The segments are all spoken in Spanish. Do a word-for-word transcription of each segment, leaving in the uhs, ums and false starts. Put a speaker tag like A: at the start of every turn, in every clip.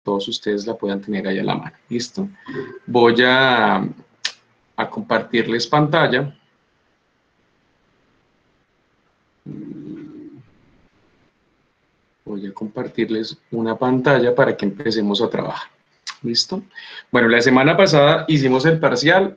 A: todos ustedes la puedan tener ahí a la mano. ¿Listo? Voy a, a compartirles pantalla. Voy a compartirles una pantalla para que empecemos a trabajar. ¿Listo? Bueno, la semana pasada hicimos el parcial.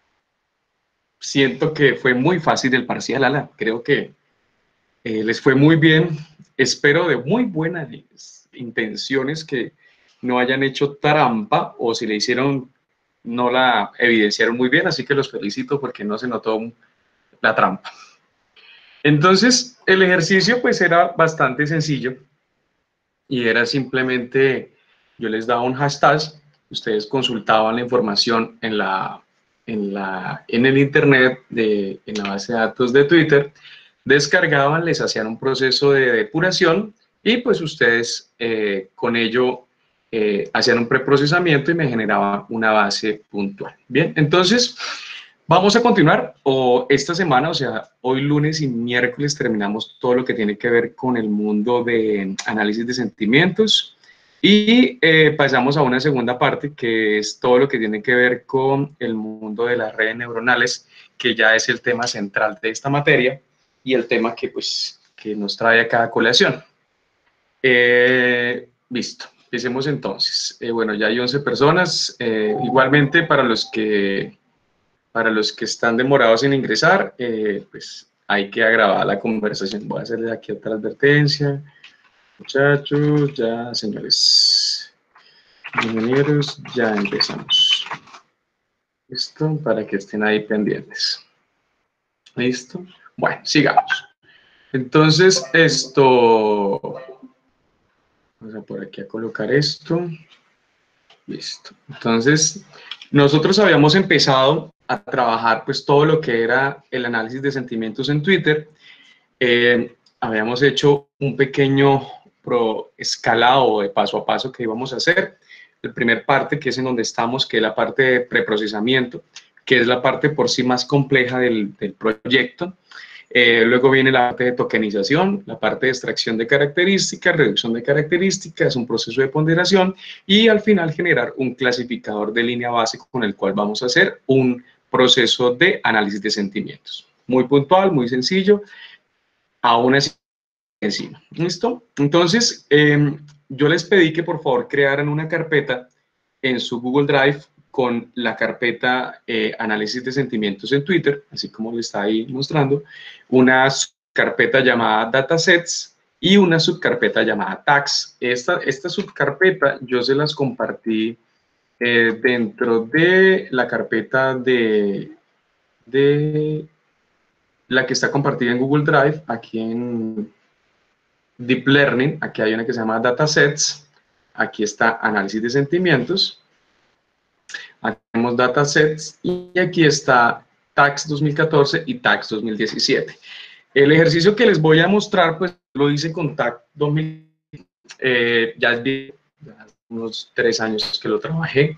A: Siento que fue muy fácil el parcial, Ala. Creo que eh, les fue muy bien. Espero de muy buenas intenciones que no hayan hecho trampa, o si le hicieron, no la evidenciaron muy bien, así que los felicito porque no se notó la trampa. Entonces, el ejercicio pues era bastante sencillo y era simplemente, yo les daba un hashtag, ustedes consultaban la información en la en, la, en el internet, de, en la base de datos de Twitter, descargaban, les hacían un proceso de depuración y pues ustedes eh, con ello eh, hacían un preprocesamiento y me generaban una base puntual. Bien, entonces vamos a continuar, o esta semana, o sea, hoy lunes y miércoles terminamos todo lo que tiene que ver con el mundo de análisis de sentimientos. Y eh, pasamos a una segunda parte, que es todo lo que tiene que ver con el mundo de las redes neuronales, que ya es el tema central de esta materia y el tema que, pues, que nos trae acá a colación. Eh, listo, empecemos entonces. Eh, bueno, ya hay once personas. Eh, igualmente, para los, que, para los que están demorados en ingresar, eh, pues hay que grabar la conversación. Voy a hacerles aquí otra advertencia. Muchachos, ya, señores, ingenieros, ya empezamos. ¿Listo? Para que estén ahí pendientes. ¿Listo? Bueno, sigamos. Entonces, esto... Vamos a por aquí a colocar esto. Listo. Entonces, nosotros habíamos empezado a trabajar pues todo lo que era el análisis de sentimientos en Twitter. Eh, habíamos hecho un pequeño pro escalado de paso a paso que íbamos a hacer. El primer parte, que es en donde estamos, que es la parte de preprocesamiento, que es la parte por sí más compleja del, del proyecto. Eh, luego viene la parte de tokenización, la parte de extracción de características, reducción de características, un proceso de ponderación y al final generar un clasificador de línea base con el cual vamos a hacer un proceso de análisis de sentimientos. Muy puntual, muy sencillo, aún así encima. ¿Listo? Entonces, eh, yo les pedí que por favor crearan una carpeta en su Google Drive con la carpeta eh, análisis de sentimientos en Twitter, así como le está ahí mostrando, una carpeta llamada datasets y una subcarpeta llamada tags. Esta, esta subcarpeta yo se las compartí eh, dentro de la carpeta de, de la que está compartida en Google Drive, aquí en Deep Learning. Aquí hay una que se llama Datasets, aquí está Análisis de Sentimientos, aquí tenemos Datasets y aquí está Tags dos mil catorce y Tags dos mil diecisiete. El ejercicio que les voy a mostrar, pues lo hice con Tags dos mil, eh, ya es bien, ya unos tres años que lo trabajé.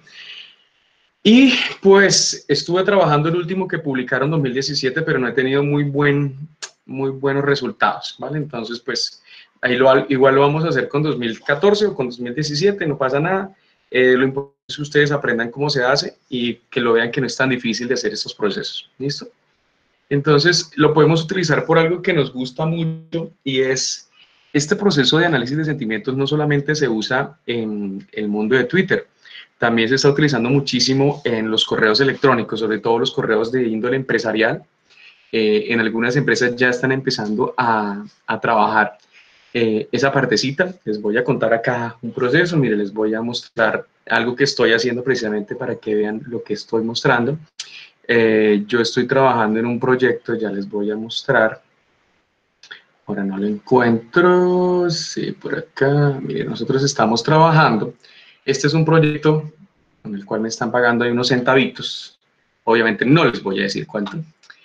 A: Y pues estuve trabajando el último que publicaron dos mil diecisiete, pero no he tenido muy, buen, muy buenos resultados, ¿vale? Entonces, pues ahí lo, igual lo vamos a hacer con dos mil catorce o con dos mil diecisiete, no pasa nada. Eh, lo importante es que ustedes aprendan cómo se hace y que lo vean que no es tan difícil de hacer estos procesos, ¿listo? Entonces, lo podemos utilizar por algo que nos gusta mucho y es este proceso de análisis de sentimientos. No solamente se usa en el mundo de Twitter, también se está utilizando muchísimo en los correos electrónicos, sobre todo los correos de índole empresarial. Eh, en algunas empresas ya están empezando a, a trabajar eh, esa partecita. Les voy a contar acá un proceso. Mire, les voy a mostrar algo que estoy haciendo precisamente para que vean lo que estoy mostrando. Eh, yo estoy trabajando en un proyecto, ya les voy a mostrar. Ahora no lo encuentro. Sí, por acá. Mire, nosotros estamos trabajando. Este es un proyecto con el cual me están pagando ahí unos centavitos. Obviamente no les voy a decir cuánto.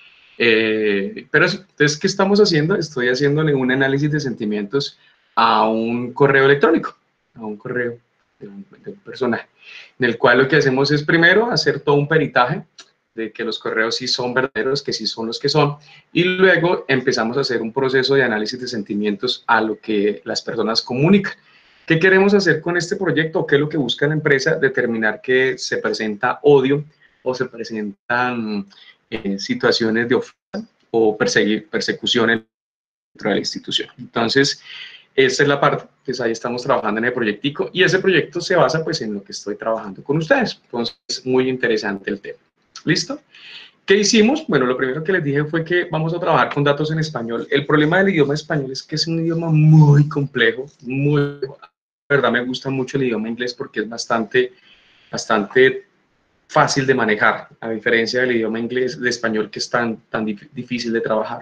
A: Eh, pero entonces, ¿qué estamos haciendo? Estoy haciéndole un análisis de sentimientos a un correo electrónico, a un correo de un, de un personaje, en el cual lo que hacemos es primero hacer todo un peritaje de que los correos sí son verdaderos, que sí son los que son, y luego empezamos a hacer un proceso de análisis de sentimientos a lo que las personas comunican. ¿Qué queremos hacer con este proyecto? ¿Qué es lo que busca la empresa? Determinar que se presenta odio o se presentan eh, situaciones de ofensa o perseguir, persecución dentro de la institución. Entonces, esa es la parte, pues ahí estamos trabajando en el proyectico y ese proyecto se basa pues en lo que estoy trabajando con ustedes. Entonces, es muy interesante el tema. ¿Listo? ¿Qué hicimos? Bueno, lo primero que les dije fue que vamos a trabajar con datos en español. El problema del idioma español es que es un idioma muy complejo, muy, la verdad me gusta mucho el idioma inglés porque es bastante, bastante fácil de manejar, a diferencia del idioma inglés, de español, que es tan, tan difícil de trabajar.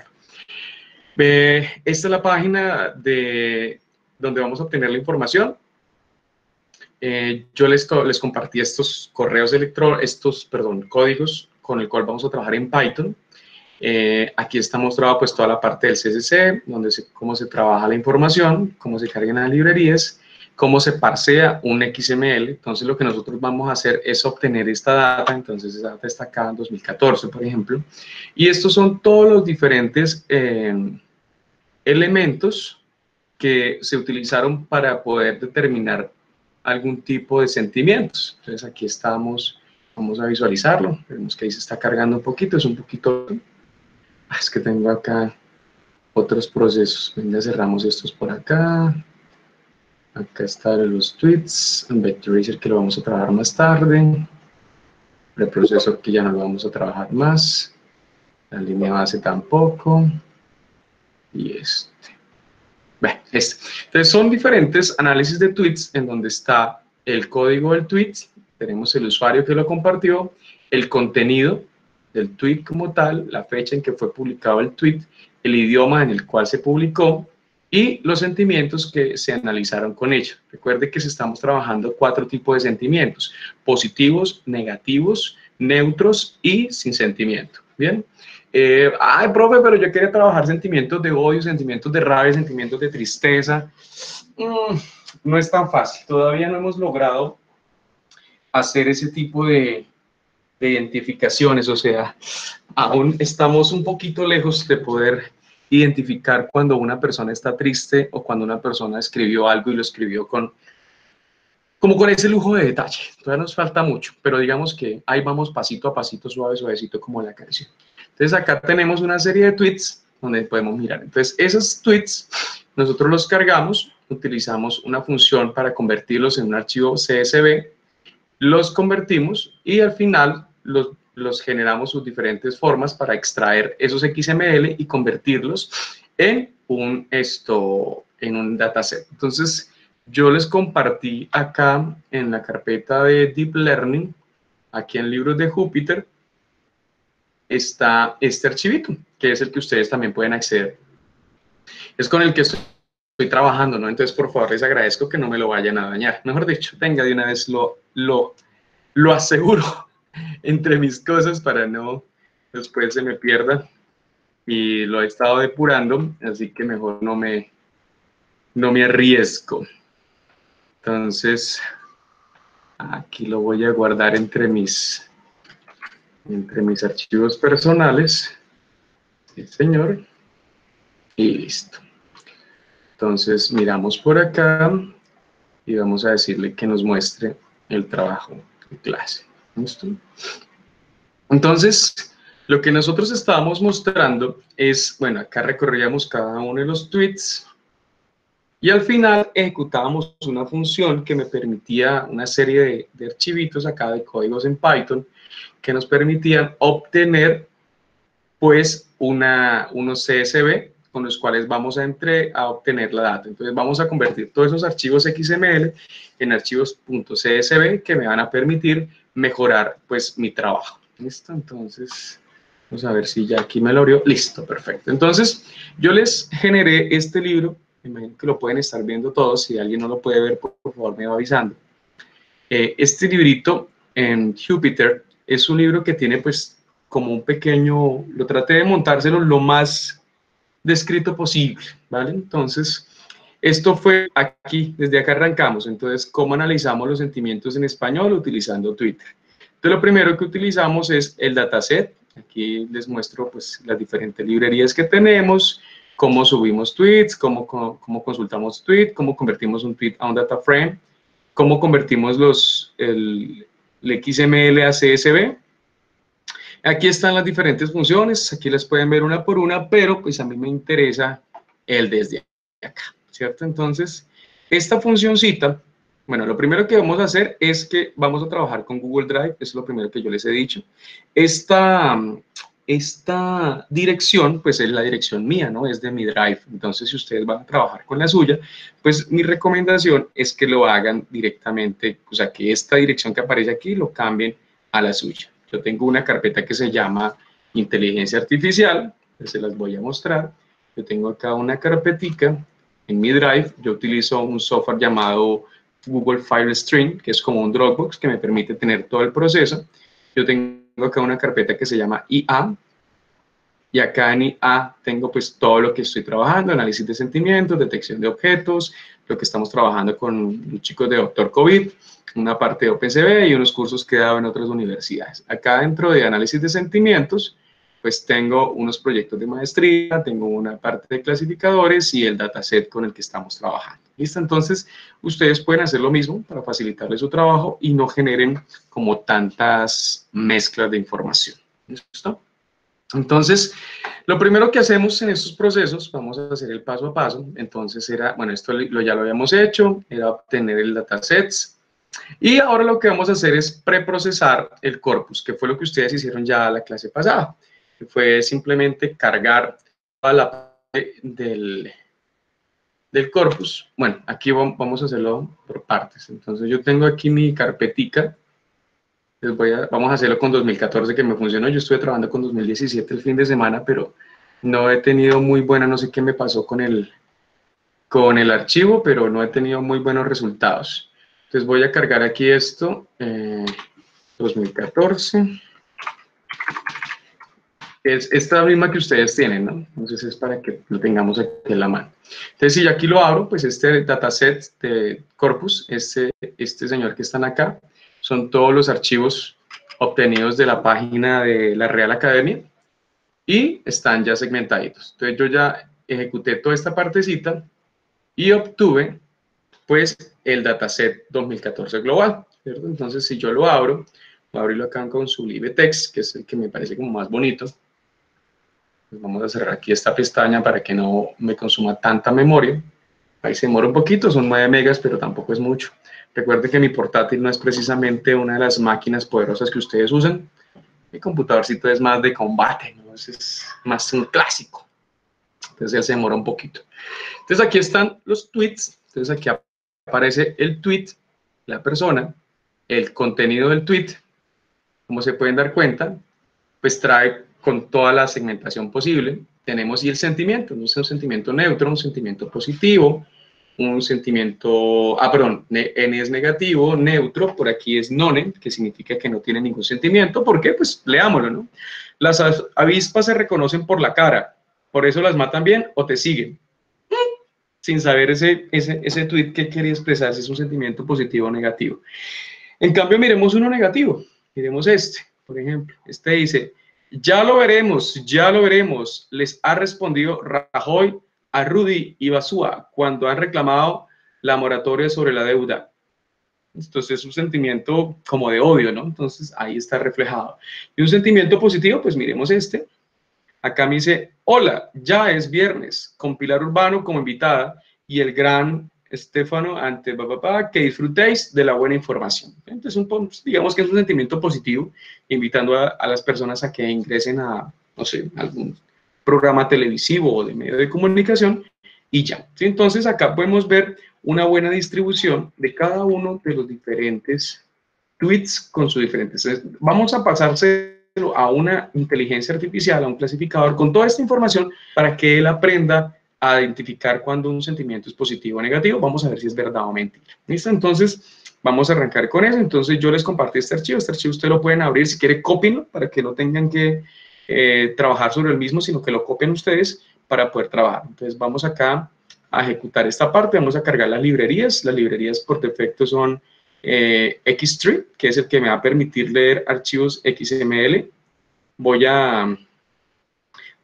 A: Eh, esta es la página de donde vamos a obtener la información. Eh, yo les, les compartí estos correos electrónicos, estos, perdón, códigos con el cual vamos a trabajar en Python. Eh, aquí está mostrado pues toda la parte del C S C, donde se, cómo se trabaja la información, cómo se cargan las librerías, cómo se parsea un X M L. Entonces lo que nosotros vamos a hacer es obtener esta data. Entonces esa data está acá en dos mil catorce, por ejemplo. Y estos son todos los diferentes eh, elementos que se utilizaron para poder determinar algún tipo de sentimientos. Entonces aquí estamos, vamos a visualizarlo. Vemos que ahí se está cargando un poquito, es un poquito... Es que tengo acá otros procesos. Venga, cerramos estos por acá. Acá están los tweets, un vector tracer que lo vamos a trabajar más tarde. El proceso que ya no lo vamos a trabajar más. La línea base tampoco. Y este. Bueno, este. Entonces son diferentes análisis de tweets en donde está el código del tweet, tenemos el usuario que lo compartió, el contenido del tweet como tal, la fecha en que fue publicado el tweet, el idioma en el cual se publicó y los sentimientos que se analizaron con ello. Recuerde que estamos trabajando cuatro tipos de sentimientos: positivos, negativos, neutros y sin sentimiento. ¿Bien? Eh, ay, profe, pero yo quería trabajar sentimientos de odio, sentimientos de rabia, sentimientos de tristeza. Mm, no es tan fácil. Todavía no hemos logrado hacer ese tipo de, de identificaciones. O sea, aún estamos un poquito lejos de poder identificar cuando una persona está triste o cuando una persona escribió algo y lo escribió con, como con ese lujo de detalle. Todavía nos falta mucho, pero digamos que ahí vamos pasito a pasito, suave, suavecito, como la canción. Entonces acá tenemos una serie de tweets donde podemos mirar. Entonces esos tweets nosotros los cargamos, utilizamos una función para convertirlos en un archivo C S V, los convertimos y al final los, los generamos sus diferentes formas para extraer esos X M L y convertirlos en un, esto, en un dataset. Entonces yo les compartí acá en la carpeta de Deep Learning, aquí en Libros de Júpiter, está este archivito, que es el que ustedes también pueden acceder. Es con el que estoy, estoy trabajando, ¿no? Entonces, por favor, les agradezco que no me lo vayan a dañar. Mejor dicho, venga, de una vez lo, lo, lo aseguro entre mis cosas para no después se me pierda. Y lo he estado depurando, así que mejor no me, no me arriesgo. Entonces, aquí lo voy a guardar entre mis, entre mis archivos personales. Sí, señor. Y listo. Entonces, miramos por acá y vamos a decirle que nos muestre el trabajo de clase. ¿Listo? Entonces, lo que nosotros estábamos mostrando es, bueno, acá recorríamos cada uno de los tweets y al final ejecutábamos una función que me permitía una serie de, de archivitos acá de códigos en Python que nos permitían obtener pues una, unos C S V con los cuales vamos a, entre, a obtener la data. Entonces vamos a convertir todos esos archivos X M L en archivos .csv que me van a permitir mejorar pues mi trabajo. ¿Listo? Entonces, vamos a ver si ya aquí me lo abrió. Listo, perfecto. Entonces, yo les generé este libro. Me imagino que lo pueden estar viendo todos. Si alguien no lo puede ver, por, por favor, me va avisando. Eh, este librito en Jupyter es un libro que tiene pues como un pequeño, lo traté de montárselo lo más descrito posible, ¿vale? Entonces, esto fue aquí, desde acá arrancamos. Entonces, ¿cómo analizamos los sentimientos en español utilizando Twitter? Entonces, lo primero que utilizamos es el dataset. Aquí les muestro pues las diferentes librerías que tenemos, cómo subimos tweets, cómo, cómo, cómo consultamos tweet, cómo convertimos un tweet a un data frame, cómo convertimos los, el, el X M L a C S V. Aquí están las diferentes funciones, aquí las pueden ver una por una, pero pues a mí me interesa el desde acá, ¿cierto? Entonces, esta funcioncita, bueno, lo primero que vamos a hacer es que vamos a trabajar con Google Drive, eso es lo primero que yo les he dicho. Esta, esta dirección, pues es la dirección mía, ¿no? Es de mi Drive. Entonces, si ustedes van a trabajar con la suya, pues mi recomendación es que lo hagan directamente, o sea, que esta dirección que aparece aquí lo cambien a la suya. Yo tengo una carpeta que se llama Inteligencia Artificial, que se las voy a mostrar. Yo tengo acá una carpetica en mi Drive. Yo utilizo un software llamado Google File Stream, que es como un Dropbox que me permite tener todo el proceso. Yo tengo acá una carpeta que se llama I A, y acá en I A tengo pues todo lo que estoy trabajando, análisis de sentimientos, detección de objetos, lo que estamos trabajando con los chicos de Doctor COVID, una parte de OpenCV y unos cursos que he dado en otras universidades. Acá dentro de análisis de sentimientos, pues tengo unos proyectos de maestría, tengo una parte de clasificadores y el dataset con el que estamos trabajando. ¿Listo? Entonces, ustedes pueden hacer lo mismo para facilitarles su trabajo y no generen como tantas mezclas de información. ¿Listo? Entonces, lo primero que hacemos en estos procesos, vamos a hacer el paso a paso. Entonces, era, bueno, esto lo, ya lo habíamos hecho, era obtener el datasets. Y ahora lo que vamos a hacer es preprocesar el corpus, que fue lo que ustedes hicieron ya la clase pasada. Que fue simplemente cargar toda la parte del, del corpus. Bueno, aquí vamos a hacerlo por partes. Entonces, yo tengo aquí mi carpetica. Les voy a, vamos a hacerlo con dos mil catorce, que me funcionó. Yo estuve trabajando con dos mil diecisiete el fin de semana, pero no he tenido muy buena, no sé qué me pasó con el, con el archivo, pero no he tenido muy buenos resultados. Entonces voy a cargar aquí esto, eh, dos mil catorce. Es esta misma que ustedes tienen, ¿no? Entonces es para que lo tengamos aquí en la mano. Entonces si yo aquí lo abro, pues este dataset de corpus, este, este señor que están acá, son todos los archivos obtenidos de la página de la Real Academia y están ya segmentaditos. Entonces yo ya ejecuté toda esta partecita y obtuve pues el dataset dos mil catorce global, ¿cierto? Entonces si yo lo abro, voy a abrirlo acá con su LibreText, que es el que me parece como más bonito. Pues vamos a cerrar aquí esta pestaña para que no me consuma tanta memoria. Ahí se demora un poquito, son nueve megas, pero tampoco es mucho. Recuerden que mi portátil no es precisamente una de las máquinas poderosas que ustedes usan. Mi computadorcito es más de combate, ¿no? Es más un clásico. Entonces ya se demora un poquito. Entonces aquí están los tweets. Entonces aquí aparece el tweet, la persona, el contenido del tweet. Como se pueden dar cuenta, pues trae con toda la segmentación posible. Tenemos y el sentimiento, no es un sentimiento neutro, un sentimiento positivo, un sentimiento, ah, perdón, N es negativo, neutro, por aquí es none, que significa que no tiene ningún sentimiento. ¿Por qué? Pues leámoslo, ¿no? Las avispas se reconocen por la cara, por eso las matan bien o te siguen. Sin saber ese, ese, ese tweet que quería expresar, si es un sentimiento positivo o negativo. En cambio, miremos uno negativo, miremos este, por ejemplo. Este dice, ya lo veremos, ya lo veremos, les ha respondido Rajoy a Rudy y Basúa cuando han reclamado la moratoria sobre la deuda. Entonces es un sentimiento como de odio, ¿no? Entonces ahí está reflejado. Y un sentimiento positivo, pues miremos este. Acá me dice, hola, ya es viernes, con Pilar Urbano como invitada y el gran Estefano ante papá, que disfrutéis de la buena información. Entonces, un, digamos que es un sentimiento positivo, invitando a, a las personas a que ingresen a, no sé, algún programa televisivo o de medio de comunicación y ya. ¿Sí? Entonces, acá podemos ver una buena distribución de cada uno de los diferentes tweets con sus diferentes. Entonces, vamos a pasarse a una inteligencia artificial, a un clasificador con toda esta información para que él aprenda a identificar cuando un sentimiento es positivo o negativo. Vamos a ver si es verdad o mentira. ¿Listo? Entonces, vamos a arrancar con eso. Entonces, yo les compartí este archivo. Este archivo ustedes lo pueden abrir. Si quiere, cópienlo para que no tengan que eh, trabajar sobre el mismo, sino que lo copien ustedes para poder trabajar. Entonces, vamos acá a ejecutar esta parte. Vamos a cargar las librerías. Las librerías por defecto son eh, X tres, que es el que me va a permitir leer archivos X M L. Voy a...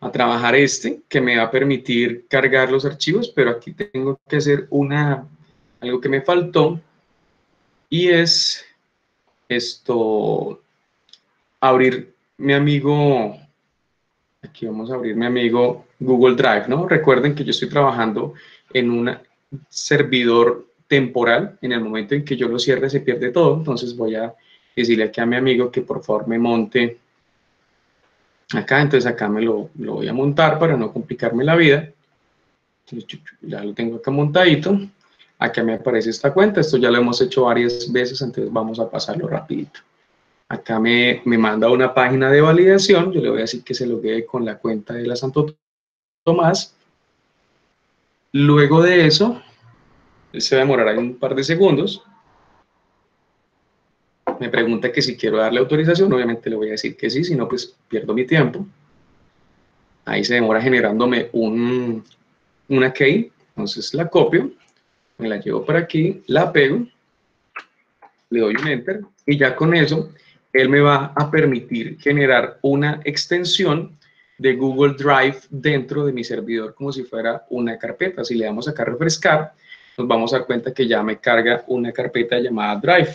A: a trabajar este, que me va a permitir cargar los archivos, pero aquí tengo que hacer una, algo que me faltó, y es esto, abrir mi amigo, aquí vamos a abrir mi amigo Google Drive, ¿no? Recuerden que yo estoy trabajando en un servidor temporal. En el momento en que yo lo cierre se pierde todo, entonces voy a decirle aquí a mi amigo que por favor me monte acá. Entonces acá me lo, lo voy a montar para no complicarme la vida. Entonces, ya lo tengo acá montadito. Acá me aparece esta cuenta, esto ya lo hemos hecho varias veces, entonces vamos a pasarlo rapidito. Acá me, me manda una página de validación, yo le voy a decir que se loguee con la cuenta de la Santo Tomás. Luego de eso, se va a demorar ahí un par de segundos. Me pregunta que si quiero darle autorización, obviamente le voy a decir que sí, si no pues pierdo mi tiempo. Ahí se demora generándome un, una key, entonces la copio, me la llevo para aquí, la pego, le doy un enter y ya con eso él me va a permitir generar una extensión de Google Drive dentro de mi servidor como si fuera una carpeta. Si le damos acá a refrescar, nos vamos a dar cuenta que ya me carga una carpeta llamada Drive.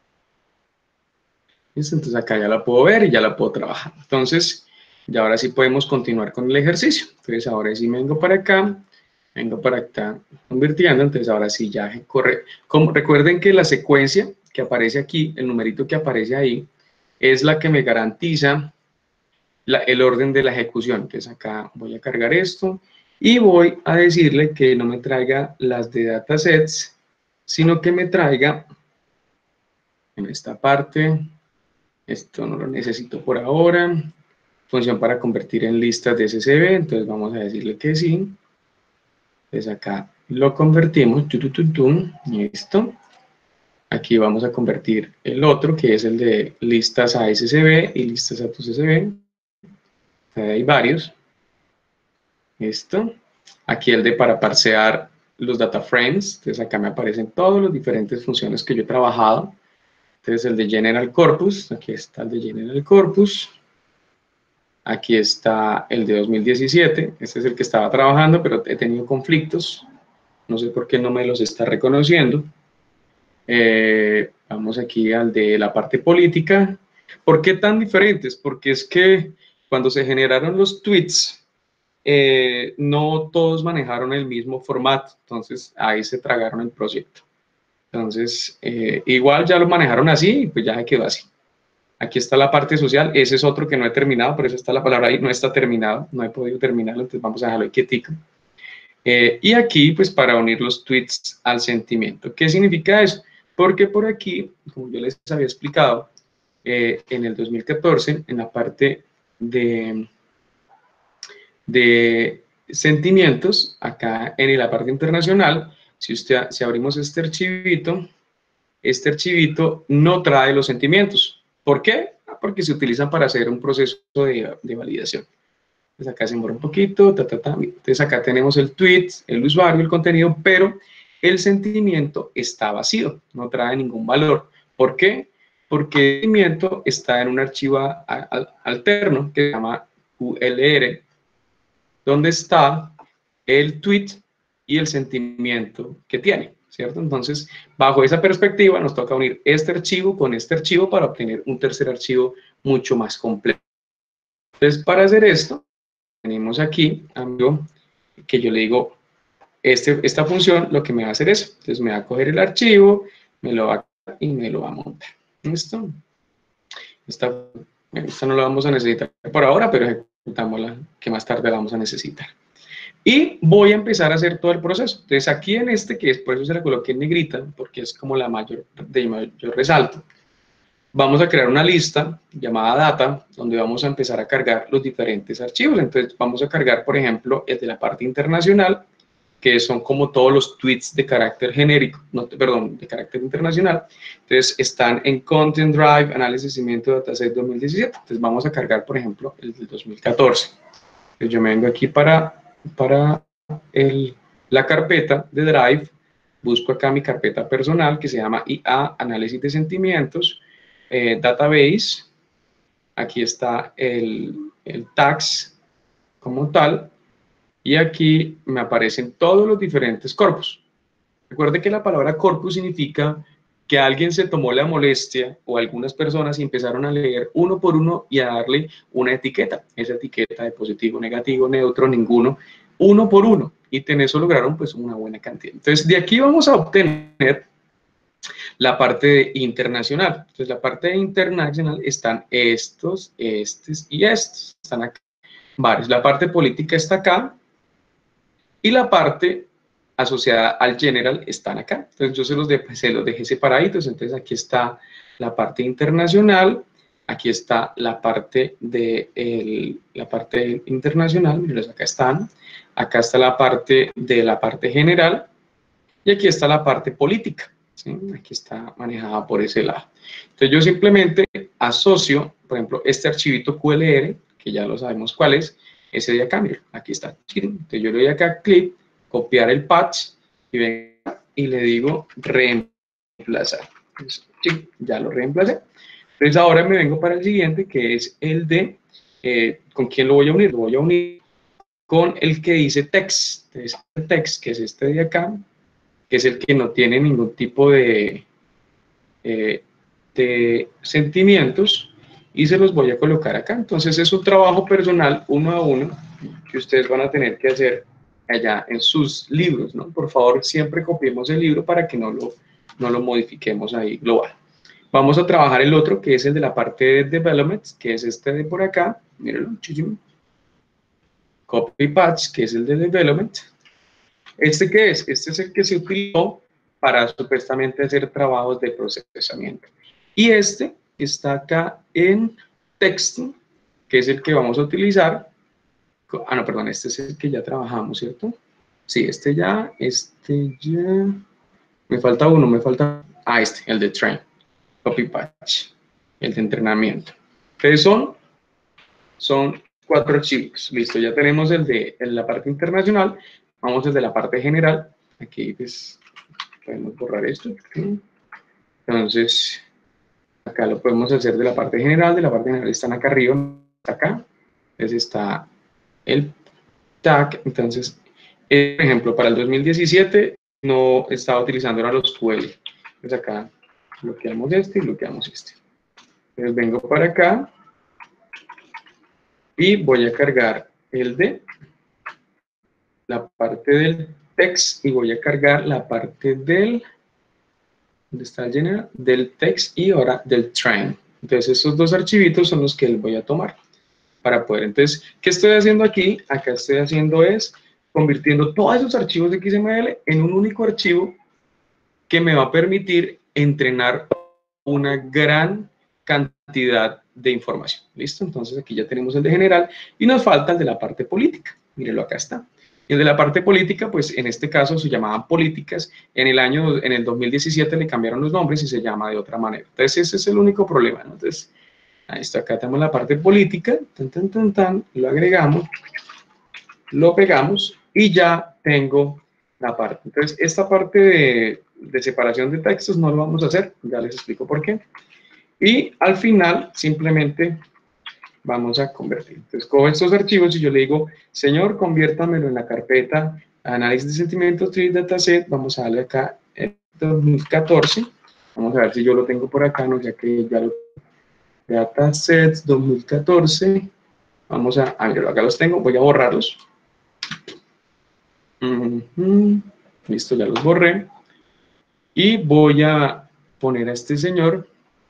A: ¿Listo? Entonces acá ya la puedo ver y ya la puedo trabajar. Entonces, ya ahora sí podemos continuar con el ejercicio. Entonces ahora sí vengo para acá, vengo para acá convirtiendo, entonces ahora sí ya corre. Como, recuerden que la secuencia que aparece aquí, el numerito que aparece ahí, es la que me garantiza la, el orden de la ejecución. Entonces acá voy a cargar esto y voy a decirle que no me traiga las de datasets, sino que me traiga en esta parte, esto no lo necesito por ahora, función para convertir en listas de S C V, entonces vamos a decirle que sí. Entonces acá lo convertimos, tu, tu, tu, tu, listo. Aquí vamos a convertir el otro, que es el de listas a S C V y listas a tus S C V. Hay varios. Listo. Aquí el de para parsear los data frames. Entonces acá me aparecen todas las diferentes funciones que yo he trabajado. Entonces el de General Corpus. Aquí está el de General Corpus. Aquí está el de dos mil diecisiete. Este es el que estaba trabajando, pero he tenido conflictos. No sé por qué no me los está reconociendo. Eh, vamos aquí al de la parte política. ¿Por qué tan diferentes? Porque es que cuando se generaron los tweets, eh, no todos manejaron el mismo formato, entonces ahí se tragaron el proyecto. Entonces, eh, igual ya lo manejaron así y pues ya se quedó así. Aquí está la parte social, ese es otro que no he terminado, por eso está la palabra ahí, no está terminado, no he podido terminarlo, entonces vamos a dejarlo ahí quietico. Eh, y aquí, pues para unir los tweets al sentimiento. ¿Qué significa eso? Porque por aquí, como yo les había explicado, eh, en el dos mil catorce, en la parte de, de sentimientos, acá en la parte internacional, si, usted, si abrimos este archivito, este archivito no trae los sentimientos. ¿Por qué? Porque se utilizan para hacer un proceso de, de validación. Entonces acá se demora un poquito, ta, ta, ta. Entonces acá tenemos el tweet, el usuario, el contenido, pero el sentimiento está vacío, no trae ningún valor. ¿Por qué? Porque el sentimiento está en un archivo a, a, alterno que se llama U L R, donde está el tweet y el sentimiento que tiene, ¿cierto? Entonces, bajo esa perspectiva, nos toca unir este archivo con este archivo para obtener un tercer archivo mucho más completo. Entonces, para hacer esto, venimos aquí, amigo, que yo le digo, este, esta función lo que me va a hacer es, entonces me va a coger el archivo, me lo va a y me lo va a montar. ¿Listo? Esta, esta no la vamos a necesitar por ahora, pero ejecutámosla, que más tarde la vamos a necesitar. Y voy a empezar a hacer todo el proceso. Entonces aquí en este, que es por eso se la coloqué en negrita, porque es como la mayor, de mayor resalto, vamos a crear una lista llamada data, donde vamos a empezar a cargar los diferentes archivos. Entonces vamos a cargar, por ejemplo, el de la parte internacional, que son como todos los tweets de carácter genérico, no, perdón, de carácter internacional. Entonces están en Content Drive, Análisis y Seguimiento de Dataset dos mil diecisiete. Entonces vamos a cargar, por ejemplo, el del dos mil catorce. Entonces yo me vengo aquí para, para el, la carpeta de Drive, busco acá mi carpeta personal que se llama I A, Análisis de Sentimientos, eh, Database, aquí está el, el tags, como tal, y aquí me aparecen todos los diferentes corpus. Recuerde que la palabra corpus significa que alguien se tomó la molestia, o algunas personas, y empezaron a leer uno por uno y a darle una etiqueta, esa etiqueta de positivo, negativo, neutro, ninguno, uno por uno, y en eso lograron pues una buena cantidad. Entonces, de aquí vamos a obtener la parte de internacional. Entonces, la parte de internacional están estos, estos y estos, están acá varios. La parte política está acá, y la parte asociada al general están acá. Entonces yo se los, de, se los dejé separaditos. Entonces aquí está la parte internacional, aquí está la parte de el, la parte internacional, miren, acá están, acá está la parte de la parte general, y aquí está la parte política, ¿sí? Aquí está manejada por ese lado. Entonces yo simplemente asocio, por ejemplo, este archivito Q L R, que ya lo sabemos cuál es, ese de acá, miren, aquí está. Entonces yo le doy acá clic, copiar el patch, y venga y le digo reemplazar. Entonces, sí, ya lo reemplacé. Entonces ahora me vengo para el siguiente, que es el de, eh, ¿con quién lo voy a unir? Lo voy a unir con el que dice text. Entonces, el text, que es este de acá, que es el que no tiene ningún tipo de, eh, de sentimientos, y se los voy a colocar acá. Entonces es un trabajo personal uno a uno que ustedes van a tener que hacer allá en sus libros, ¿no? Por favor, siempre copiemos el libro para que no lo, no lo modifiquemos ahí global. Vamos a trabajar el otro, que es el de la parte de development, que es este de por acá. Mírenlo, muchísimo. Copy patch, que es el de development. ¿Este qué es? Este es el que se utilizó para supuestamente hacer trabajos de procesamiento. Y este está acá en texto, que es el que vamos a utilizar. Ah, no, perdón, este es el que ya trabajamos, ¿cierto? Sí, este ya, este ya. Me falta uno, me falta. Ah, este, el de train. Copy patch, el de entrenamiento. Entonces son, son cuatro archivos. Listo, ya tenemos el de el, la parte internacional. Vamos desde la parte general. Aquí pues podemos borrar esto. Entonces, acá lo podemos hacer de la parte general. De la parte general están acá arriba, acá. Entonces está el tag. Entonces, por ejemplo, para el dos mil diecisiete no estaba utilizando ahora los Q L. Entonces acá bloqueamos este y bloqueamos este. Entonces vengo para acá y voy a cargar el de la parte del text, y voy a cargar la parte del, ¿dónde está el general? Del text, y ahora del train. Entonces esos dos archivitos son los que les voy a tomar para poder. Entonces, ¿qué estoy haciendo aquí? Acá estoy haciendo es convirtiendo todos esos archivos de X M L en un único archivo que me va a permitir entrenar una gran cantidad de información. ¿Listo? Entonces aquí ya tenemos el de general y nos falta el de la parte política. Mírenlo, acá está. El de la parte política, pues en este caso se llamaban políticas. En el año, en el dos mil diecisiete le cambiaron los nombres y se llama de otra manera. Entonces ese es el único problema, ¿no? Entonces, ahí está, acá tenemos la parte política, tan, tan, tan, tan, lo agregamos, lo pegamos y ya tengo la parte. Entonces, esta parte de, de separación de textos no lo vamos a hacer, ya les explico por qué. Y al final, simplemente vamos a convertir. Entonces, cojo estos archivos y yo le digo, señor, conviértamelo en la carpeta análisis de sentimientos, tree dataset. Vamos a darle acá el dos mil catorce. Vamos a ver si yo lo tengo por acá, no, ya que ya lo datasets dos mil catorce. Vamos a, a ver, acá los tengo, voy a borrarlos. Uh-huh. Listo, ya los borré. Y voy a poner a este señor.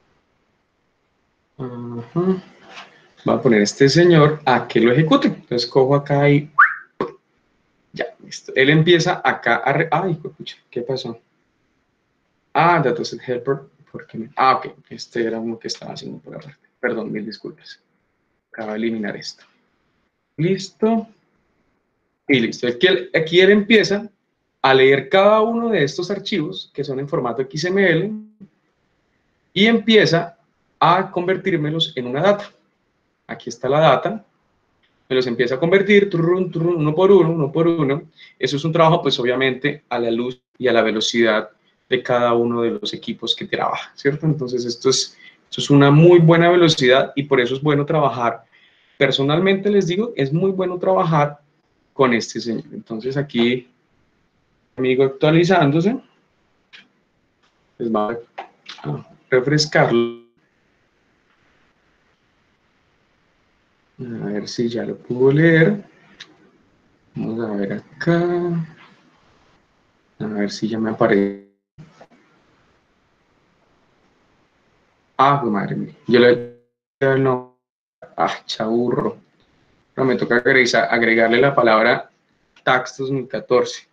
A: Uh-huh. Voy a poner a este señor a que lo ejecute. Entonces cojo acá y ya, listo. Él empieza acá a... Re... Ay, escucha, ¿qué pasó? Ah, dataset helper. ¿Por qué me... Ah, ok. Este era uno que estaba haciendo por aparte. Perdón, mil disculpas. Acabo de eliminar esto. Listo. Y listo. Aquí, aquí él empieza a leer cada uno de estos archivos que son en formato X M L y empieza a convertírmelos en una data. Aquí está la data. Me los empieza a convertir turrun, turrun, uno por uno, uno por uno. Eso es un trabajo, pues obviamente, a la luz y a la velocidad de cada uno de los equipos que trabaja, ¿cierto? Entonces esto es, esto es una muy buena velocidad y por eso es bueno trabajar personalmente les digo, es muy bueno trabajar con este señor. Entonces aquí, amigo actualizándose, les va a refrescarlo. A ver si ya lo puedo leer. Vamos a ver acá. A ver si ya me aparece. Ah, pues madre mía. Yo le no. Ah, chaburro. No, me toca agregar, agregarle la palabra tax dos mil catorce.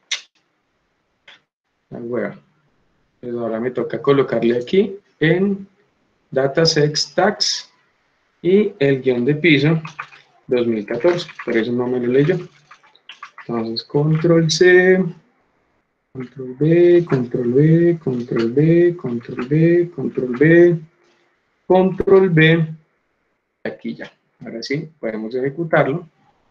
A: La hueva. Pues ahora me toca colocarle aquí en datasets tax y el guión de piso dos mil catorce. Por eso no me lo leyó. Entonces, control C, control B, control B, control B, control B, control B, control B. Aquí ya. Ahora sí, podemos ejecutarlo.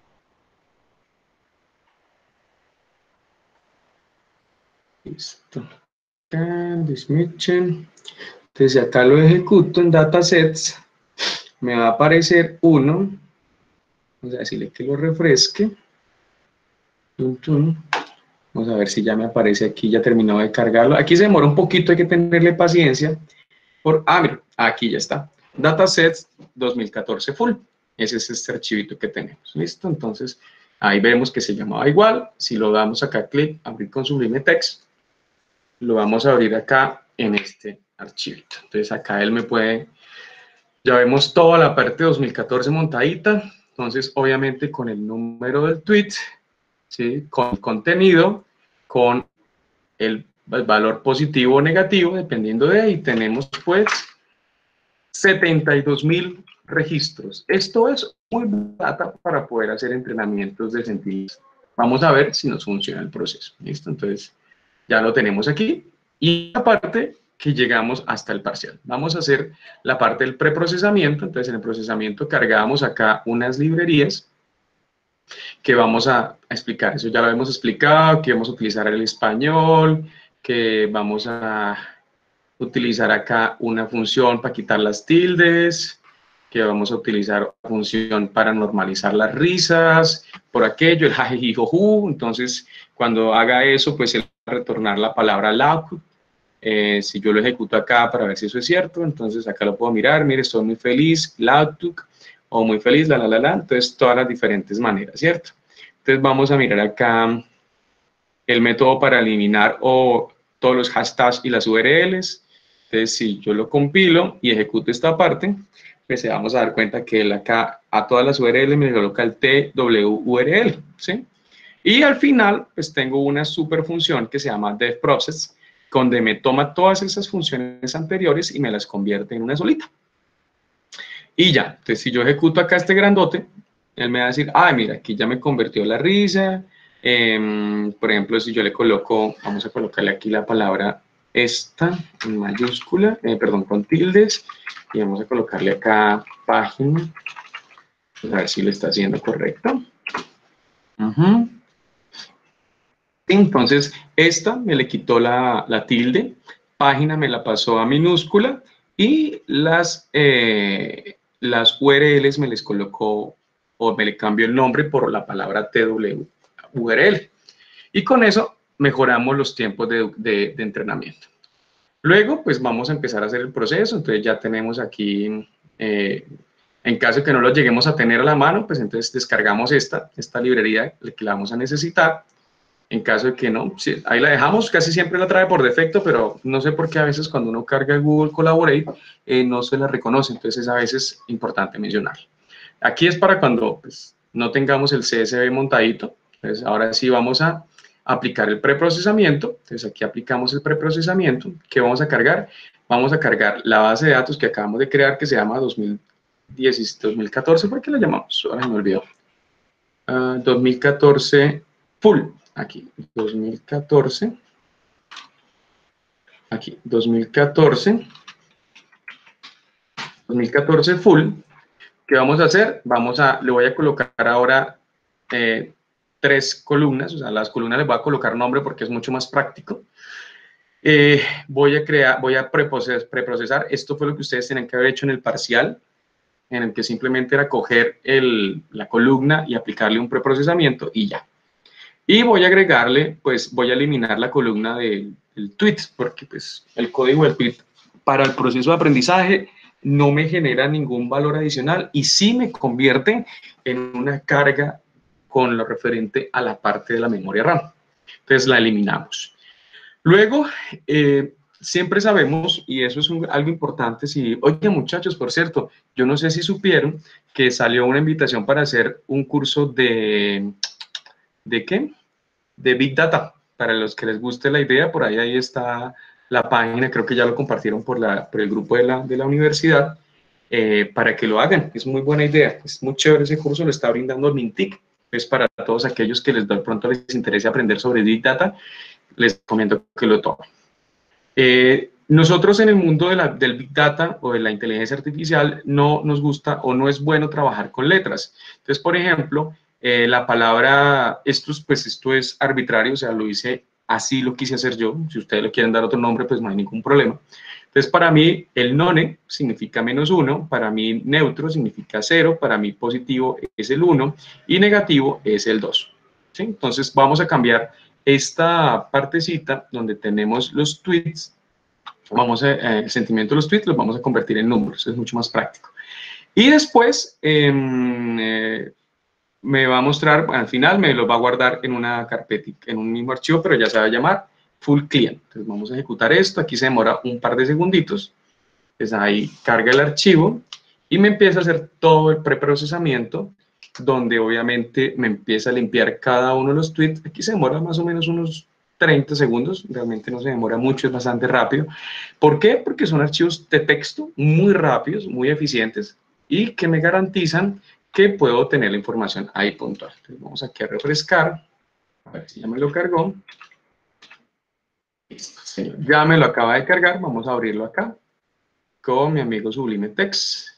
A: Listo. Dismichen. Entonces acá lo ejecuto en datasets. Me va a aparecer uno. Vamos a decirle que lo refresque. Vamos a ver si ya me aparece aquí, ya terminó de cargarlo. Aquí se demora un poquito, hay que tenerle paciencia. Por, ah, mira, aquí ya está. Datasets dos mil catorce full. Ese es este archivito que tenemos. ¿Listo? Entonces, ahí vemos que se llamaba igual. Si lo damos acá, clic, abrir con Sublime Text, lo vamos a abrir acá en este archivito. Entonces, acá él me puede... Ya vemos toda la parte dos mil catorce montadita. Entonces, obviamente, con el número del tweet, ¿sí? Con el contenido, con el, el valor positivo o negativo, dependiendo de ahí, tenemos pues setenta y dos mil registros. Esto es muy barata para poder hacer entrenamientos de sentidos. Vamos a ver si nos funciona el proceso. ¿Listo? Entonces, ya lo tenemos aquí. Y aparte que llegamos hasta el parcial. Vamos a hacer la parte del preprocesamiento. Entonces, en el procesamiento cargamos acá unas librerías que vamos a, a explicar. Eso ya lo hemos explicado, que vamos a utilizar el español, que vamos a utilizar acá una función para quitar las tildes, que vamos a utilizar una función para normalizar las risas, por aquello, el jajejijoju. Entonces, cuando haga eso, pues él va a retornar la palabra loud. Eh, si yo lo ejecuto acá para ver si eso es cierto, entonces acá lo puedo mirar, mire, estoy muy feliz, loudtuk, o muy feliz, la, la, la, la, entonces todas las diferentes maneras, ¿cierto? Entonces vamos a mirar acá el método para eliminar o todos los hashtags y las U R Ls. Entonces si yo lo compilo y ejecuto esta parte, pues se vamos a dar cuenta que él acá a todas las U R Ls me coloca el T W U R L, ¿sí? Y al final, pues tengo una super función que se llama devProcess, donde me toma todas esas funciones anteriores y me las convierte en una solita. Y ya, entonces si yo ejecuto acá este grandote, él me va a decir, ah, mira, aquí ya me convirtió la risa. Eh, por ejemplo, si yo le coloco, vamos a colocarle aquí la palabra esta en mayúscula, eh, perdón, con tildes, y vamos a colocarle acá página, a ver si lo está haciendo correcto. Uh-huh. Entonces, esta me le quitó la, la tilde, página me la pasó a minúscula y las, eh, las U R Ls me les colocó o me le cambió el nombre por la palabra T W U R L. Y con eso mejoramos los tiempos de, de, de entrenamiento. Luego, pues vamos a empezar a hacer el proceso. Entonces ya tenemos aquí, eh, en caso de que no lo lleguemos a tener a la mano, pues entonces descargamos esta, esta librería que la vamos a necesitar. En caso de que no, sí, ahí la dejamos, casi siempre la trae por defecto, pero no sé por qué a veces cuando uno carga Google Collaborate eh, no se la reconoce, entonces a veces es importante mencionarlo. Aquí es para cuando pues, no tengamos el C S V montadito, entonces ahora sí vamos a aplicar el preprocesamiento, entonces aquí aplicamos el preprocesamiento, ¿qué vamos a cargar? Vamos a cargar la base de datos que acabamos de crear que se llama dos mil diez, dos mil catorce, ¿por qué la llamamos? Ahora me olvidó. Uh, dos mil catorce full. Aquí, dos mil catorce, aquí, dos mil catorce, dos mil catorce full. ¿Qué vamos a hacer? Vamos a, le voy a colocar ahora eh, tres columnas, o sea, las columnas les voy a colocar nombre porque es mucho más práctico. Eh, voy a crear, voy a preprocesar, preprocesar, esto fue lo que ustedes tienen que haber hecho en el parcial. en el que simplemente era coger el, la columna y aplicarle un preprocesamiento y ya. Y voy a agregarle, pues voy a eliminar la columna del, del tweet, porque pues el código del tweet para el proceso de aprendizaje no me genera ningún valor adicional y sí me convierte en una carga con lo referente a la parte de la memoria RAM. Entonces la eliminamos. Luego, eh, siempre sabemos, y eso es un, algo importante, si, oye muchachos, por cierto, yo no sé si supieron que salió una invitación para hacer un curso de, ¿de qué? De Big Data. Para los que les guste la idea, por ahí, ahí está la página, creo que ya lo compartieron por, la, por el grupo de la, de la universidad, eh, para que lo hagan. Es muy buena idea, es muy chévere ese curso, lo está brindando Mintic. Es para todos aquellos que les de pronto les interese aprender sobre Big Data, les recomiendo que lo tomen. Eh, nosotros en el mundo de la, del Big Data o de la inteligencia artificial no nos gusta o no es bueno trabajar con letras. Entonces, por ejemplo, eh, la palabra, esto, pues esto es arbitrario, o sea, lo hice así, lo quise hacer yo. Si ustedes le quieren dar otro nombre, pues no hay ningún problema. Entonces, para mí, el none significa menos uno, para mí neutro significa cero, para mí positivo es el uno y negativo es el dos. ¿Sí? Entonces, vamos a cambiar esta partecita donde tenemos los tweets, vamos a, eh, el sentimiento de los tweets los vamos a convertir en números, es mucho más práctico. Y después eh, eh, me va a mostrar, al final me los va a guardar en una carpeta, en un mismo archivo, pero ya se va a llamar full client. Entonces vamos a ejecutar esto, aquí se demora un par de segunditos, entonces ahí carga el archivo y me empieza a hacer todo el preprocesamiento, donde obviamente me empieza a limpiar cada uno de los tweets. Aquí se demora más o menos unos treinta segundos, realmente no se demora mucho, es bastante rápido. ¿Por qué? Porque son archivos de texto muy rápidos, muy eficientes y que me garantizan que puedo tener la información ahí puntual. Entonces vamos aquí a refrescar, a ver si ya me lo cargó. Listo, sí, ya me lo acaba de cargar, vamos a abrirlo acá con mi amigo Sublime Text.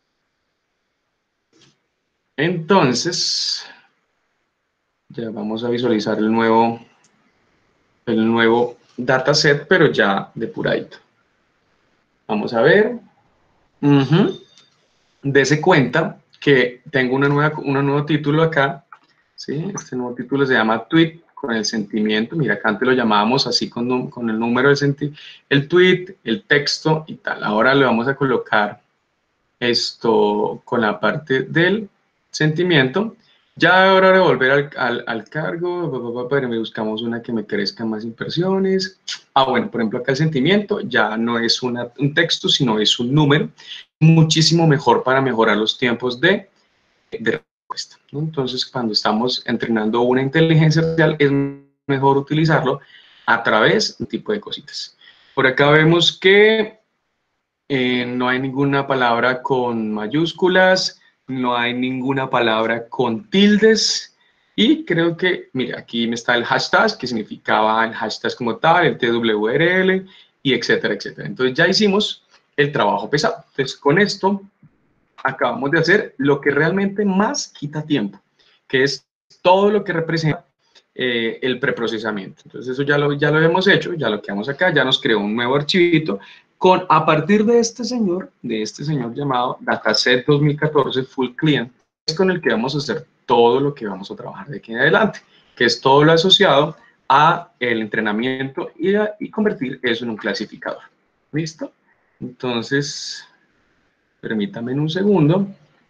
A: Entonces, ya vamos a visualizar el nuevo, el nuevo dataset, pero ya depuradito. Vamos a ver. Uh-huh. Dese cuenta que tengo una nueva, un nuevo título acá. ¿Sí? Este nuevo título se llama Tweet con el sentimiento. Mira, acá antes lo llamábamos así con, con el número del sentimiento. El tweet, el texto y tal. Ahora le vamos a colocar esto con la parte del sentimiento. Ya ahora de volver al, al, al cargo, pero me buscamos una que me crezca más impresiones. Ah, bueno, por ejemplo, acá el sentimiento ya no es una, un texto, sino es un número. Muchísimo mejor para mejorar los tiempos de, de respuesta, ¿no? Entonces, cuando estamos entrenando una inteligencia artificial, es mejor utilizarlo a través de un tipo de cositas. Por acá vemos que Eh, no hay ninguna palabra con mayúsculas, no hay ninguna palabra con tildes y creo que, mira, aquí me está el hashtag, que significaba el hashtag como tal, el T W R L y etcétera, etcétera. Entonces ya hicimos el trabajo pesado. Entonces con esto acabamos de hacer lo que realmente más quita tiempo, que es todo lo que representa eh, el preprocesamiento. Entonces eso ya lo, ya lo hemos hecho, ya lo quedamos acá, ya nos creó un nuevo archivito con, a partir de este señor, de este señor llamado Dataset dos mil catorce Full Client, es con el que vamos a hacer todo lo que vamos a trabajar de aquí en adelante, que es todo lo asociado a el entrenamiento y, a, y convertir eso en un clasificador. ¿Listo? Entonces, permítame un segundo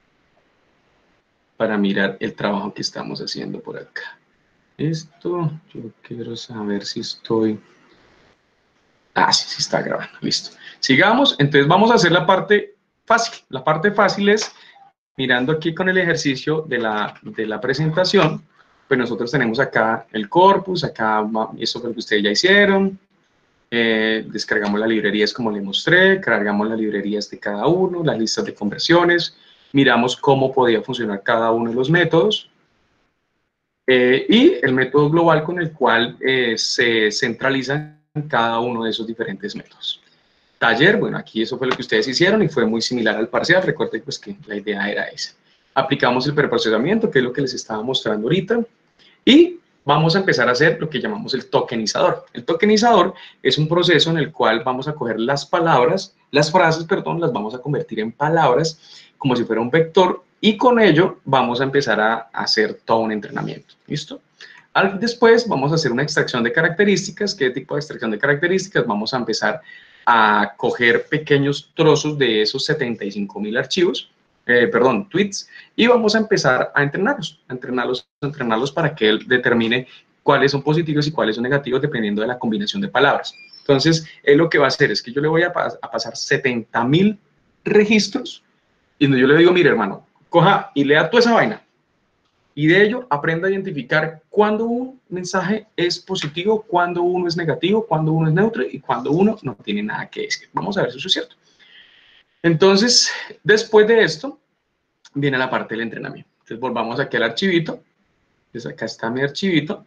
A: para mirar el trabajo que estamos haciendo por acá. Esto, yo quiero saber si estoy... Ah, sí, sí está grabando, listo. Sigamos, entonces vamos a hacer la parte fácil. La parte fácil es, mirando aquí con el ejercicio de la, de la presentación, pues nosotros tenemos acá el corpus, acá eso fue lo que ustedes ya hicieron, eh, descargamos las librerías como les mostré, cargamos las librerías de cada uno, las listas de conversiones, miramos cómo podía funcionar cada uno de los métodos, eh, y el método global con el cual eh, se centralizan cada uno de esos diferentes métodos. Taller, bueno, aquí eso fue lo que ustedes hicieron y fue muy similar al parcial. Recuerden pues que la idea era esa. Aplicamos el preprocesamiento, que es lo que les estaba mostrando ahorita, y vamos a empezar a hacer lo que llamamos el tokenizador. El tokenizador es un proceso en el cual vamos a coger las palabras, las frases, perdón, las vamos a convertir en palabras como si fuera un vector y con ello vamos a empezar a hacer todo un entrenamiento. ¿Listo? Después vamos a hacer una extracción de características. ¿Qué tipo de extracción de características? Vamos a empezar a coger pequeños trozos de esos setenta y cinco mil archivos, eh, perdón, tweets, y vamos a empezar a entrenarlos, a entrenarlos, a entrenarlos para que él determine cuáles son positivos y cuáles son negativos dependiendo de la combinación de palabras. Entonces, él lo que va a hacer es que yo le voy a, pas a pasar setenta mil registros y yo le digo, mire hermano, coja y lea toda esa vaina. Y de ello aprenda a identificar cuándo un mensaje es positivo, cuándo uno es negativo, cuándo uno es neutro y cuándo uno no tiene nada que decir. Vamos a ver si eso es cierto. Entonces, después de esto, viene la parte del entrenamiento. Entonces, volvamos aquí al archivito. Entonces, acá está mi archivito.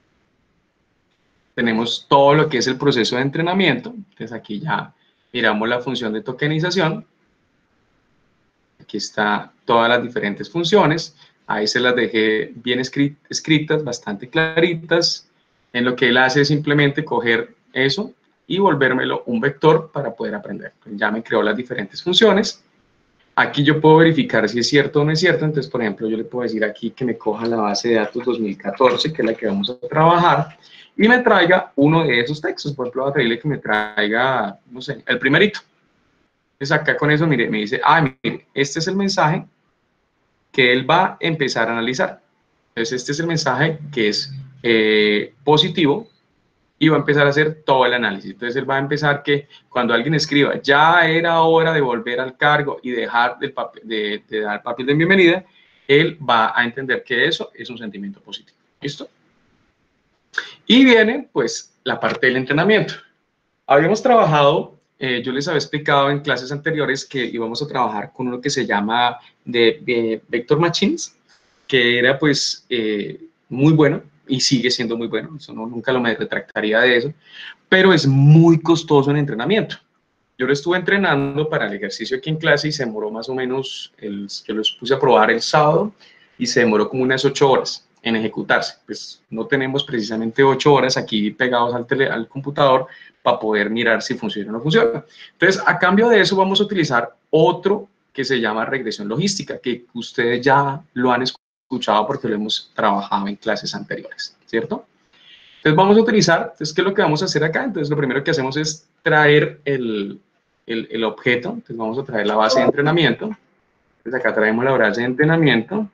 A: Tenemos todo lo que es el proceso de entrenamiento. Entonces, aquí ya miramos la función de tokenización. Aquí está todas las diferentes funciones. Ahí se las dejé bien escritas, bastante claritas. En lo que él hace es simplemente coger eso y volvérmelo un vector para poder aprender. Ya me creó las diferentes funciones. Aquí yo puedo verificar si es cierto o no es cierto. Entonces, por ejemplo, yo le puedo decir aquí que me coja la base de datos dos mil catorce, que es la que vamos a trabajar, y me traiga uno de esos textos. Por ejemplo, voy a pedirle que me traiga, no sé, el primerito. Entonces, acá con eso, mire, me dice, ah, mire, este es el mensaje que él va a empezar a analizar. Entonces, este es el mensaje que es eh, positivo y va a empezar a hacer todo el análisis. Entonces, él va a empezar que cuando alguien escriba, ya era hora de volver al cargo y dejar del papel, de, de dar papel de bienvenida, él va a entender que eso es un sentimiento positivo. ¿Listo? Y viene, pues, la parte del entrenamiento. Habíamos trabajado, eh, yo les había explicado en clases anteriores que íbamos a trabajar con uno que se llama de, de Vector Machines, que era pues eh, muy bueno y sigue siendo muy bueno, eso no, nunca lo me retractaría de eso, pero es muy costoso en entrenamiento. Yo lo estuve entrenando para el ejercicio aquí en clase y se demoró más o menos, el, yo los puse a probar el sábado y se demoró como unas ocho horas en ejecutarse. Pues no tenemos precisamente ocho horas aquí pegados al, tele, al computador para poder mirar si funciona o no funciona. Entonces, a cambio de eso vamos a utilizar otro que se llama regresión logística, que ustedes ya lo han escuchado porque lo hemos trabajado en clases anteriores, ¿cierto? Entonces vamos a utilizar, entonces, ¿qué es lo que vamos a hacer acá? Entonces lo primero que hacemos es traer el, el, el objeto, entonces vamos a traer la base de entrenamiento, entonces acá traemos la base de entrenamiento,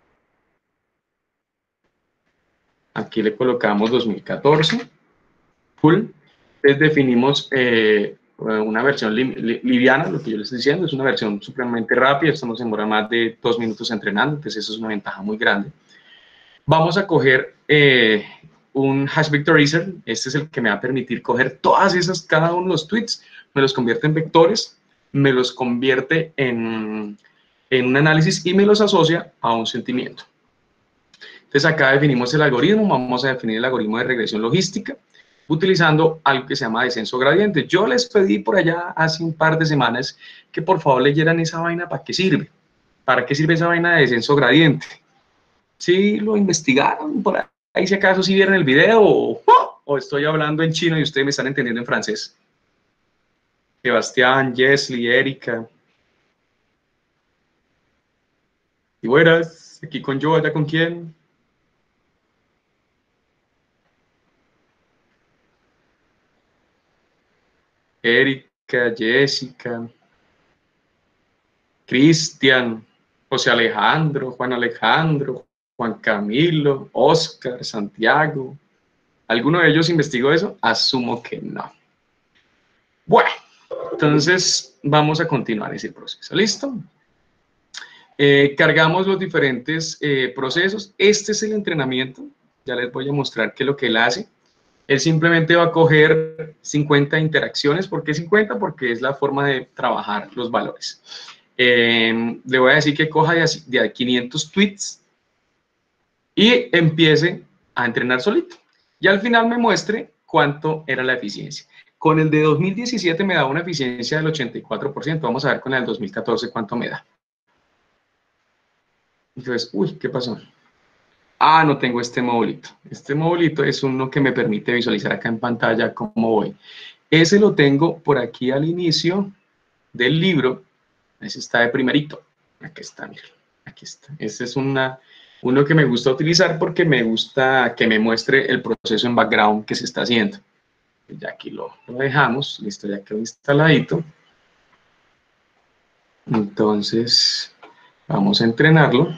A: aquí le colocamos dos mil catorce, full, entonces definimos eh, una versión li, li, liviana, lo que yo les estoy diciendo, es una versión supremamente rápida, esto nos demora más de dos minutos entrenando, entonces eso es una ventaja muy grande. Vamos a coger eh, un hash vectorizer, este es el que me va a permitir coger todas esas, cada uno de los tweets, me los convierte en vectores, me los convierte en, en un análisis y me los asocia a un sentimiento. Entonces acá definimos el algoritmo, vamos a definir el algoritmo de regresión logística, utilizando algo que se llama descenso gradiente. Yo les pedí por allá hace un par de semanas que por favor leyeran esa vaina, ¿para qué sirve? ¿Para qué sirve esa vaina de descenso gradiente? ¿Sí lo investigaron por ahí, si acaso sí vieron el video o, o estoy hablando en chino y ustedes me están entendiendo en francés? Sebastián, Jesly, Erika. Y buenas, aquí con yo, allá con quién. Erika, Jessica, Cristian, José Alejandro, Juan Alejandro, Juan Camilo, Oscar, Santiago. ¿Alguno de ellos investigó eso? Asumo que no. Bueno, entonces vamos a continuar ese proceso. ¿Listo? Eh, cargamos los diferentes eh, procesos. Este es el entrenamiento. Ya les voy a mostrar qué es lo que él hace. Él simplemente va a coger cincuenta interacciones. ¿Por qué cincuenta? Porque es la forma de trabajar los valores. Eh, le voy a decir que coja de, de quinientos tweets y empiece a entrenar solito. Y al final me muestre cuánto era la eficiencia. Con el de dos mil diecisiete me da una eficiencia del ochenta y cuatro por ciento. Vamos a ver con el del dos mil catorce cuánto me da. Entonces, uy, ¿qué pasó? Ah, no tengo este modulito. Este modulito es uno que me permite visualizar acá en pantalla cómo voy. Ese lo tengo por aquí al inicio. del libro. Ese está de primerito. Aquí está, miren. Aquí está. Este es una, uno que me gusta utilizar porque me gusta que me muestre el proceso en background que se está haciendo. Ya aquí lo, lo dejamos. Listo, ya quedó instaladito. Entonces, vamos a entrenarlo.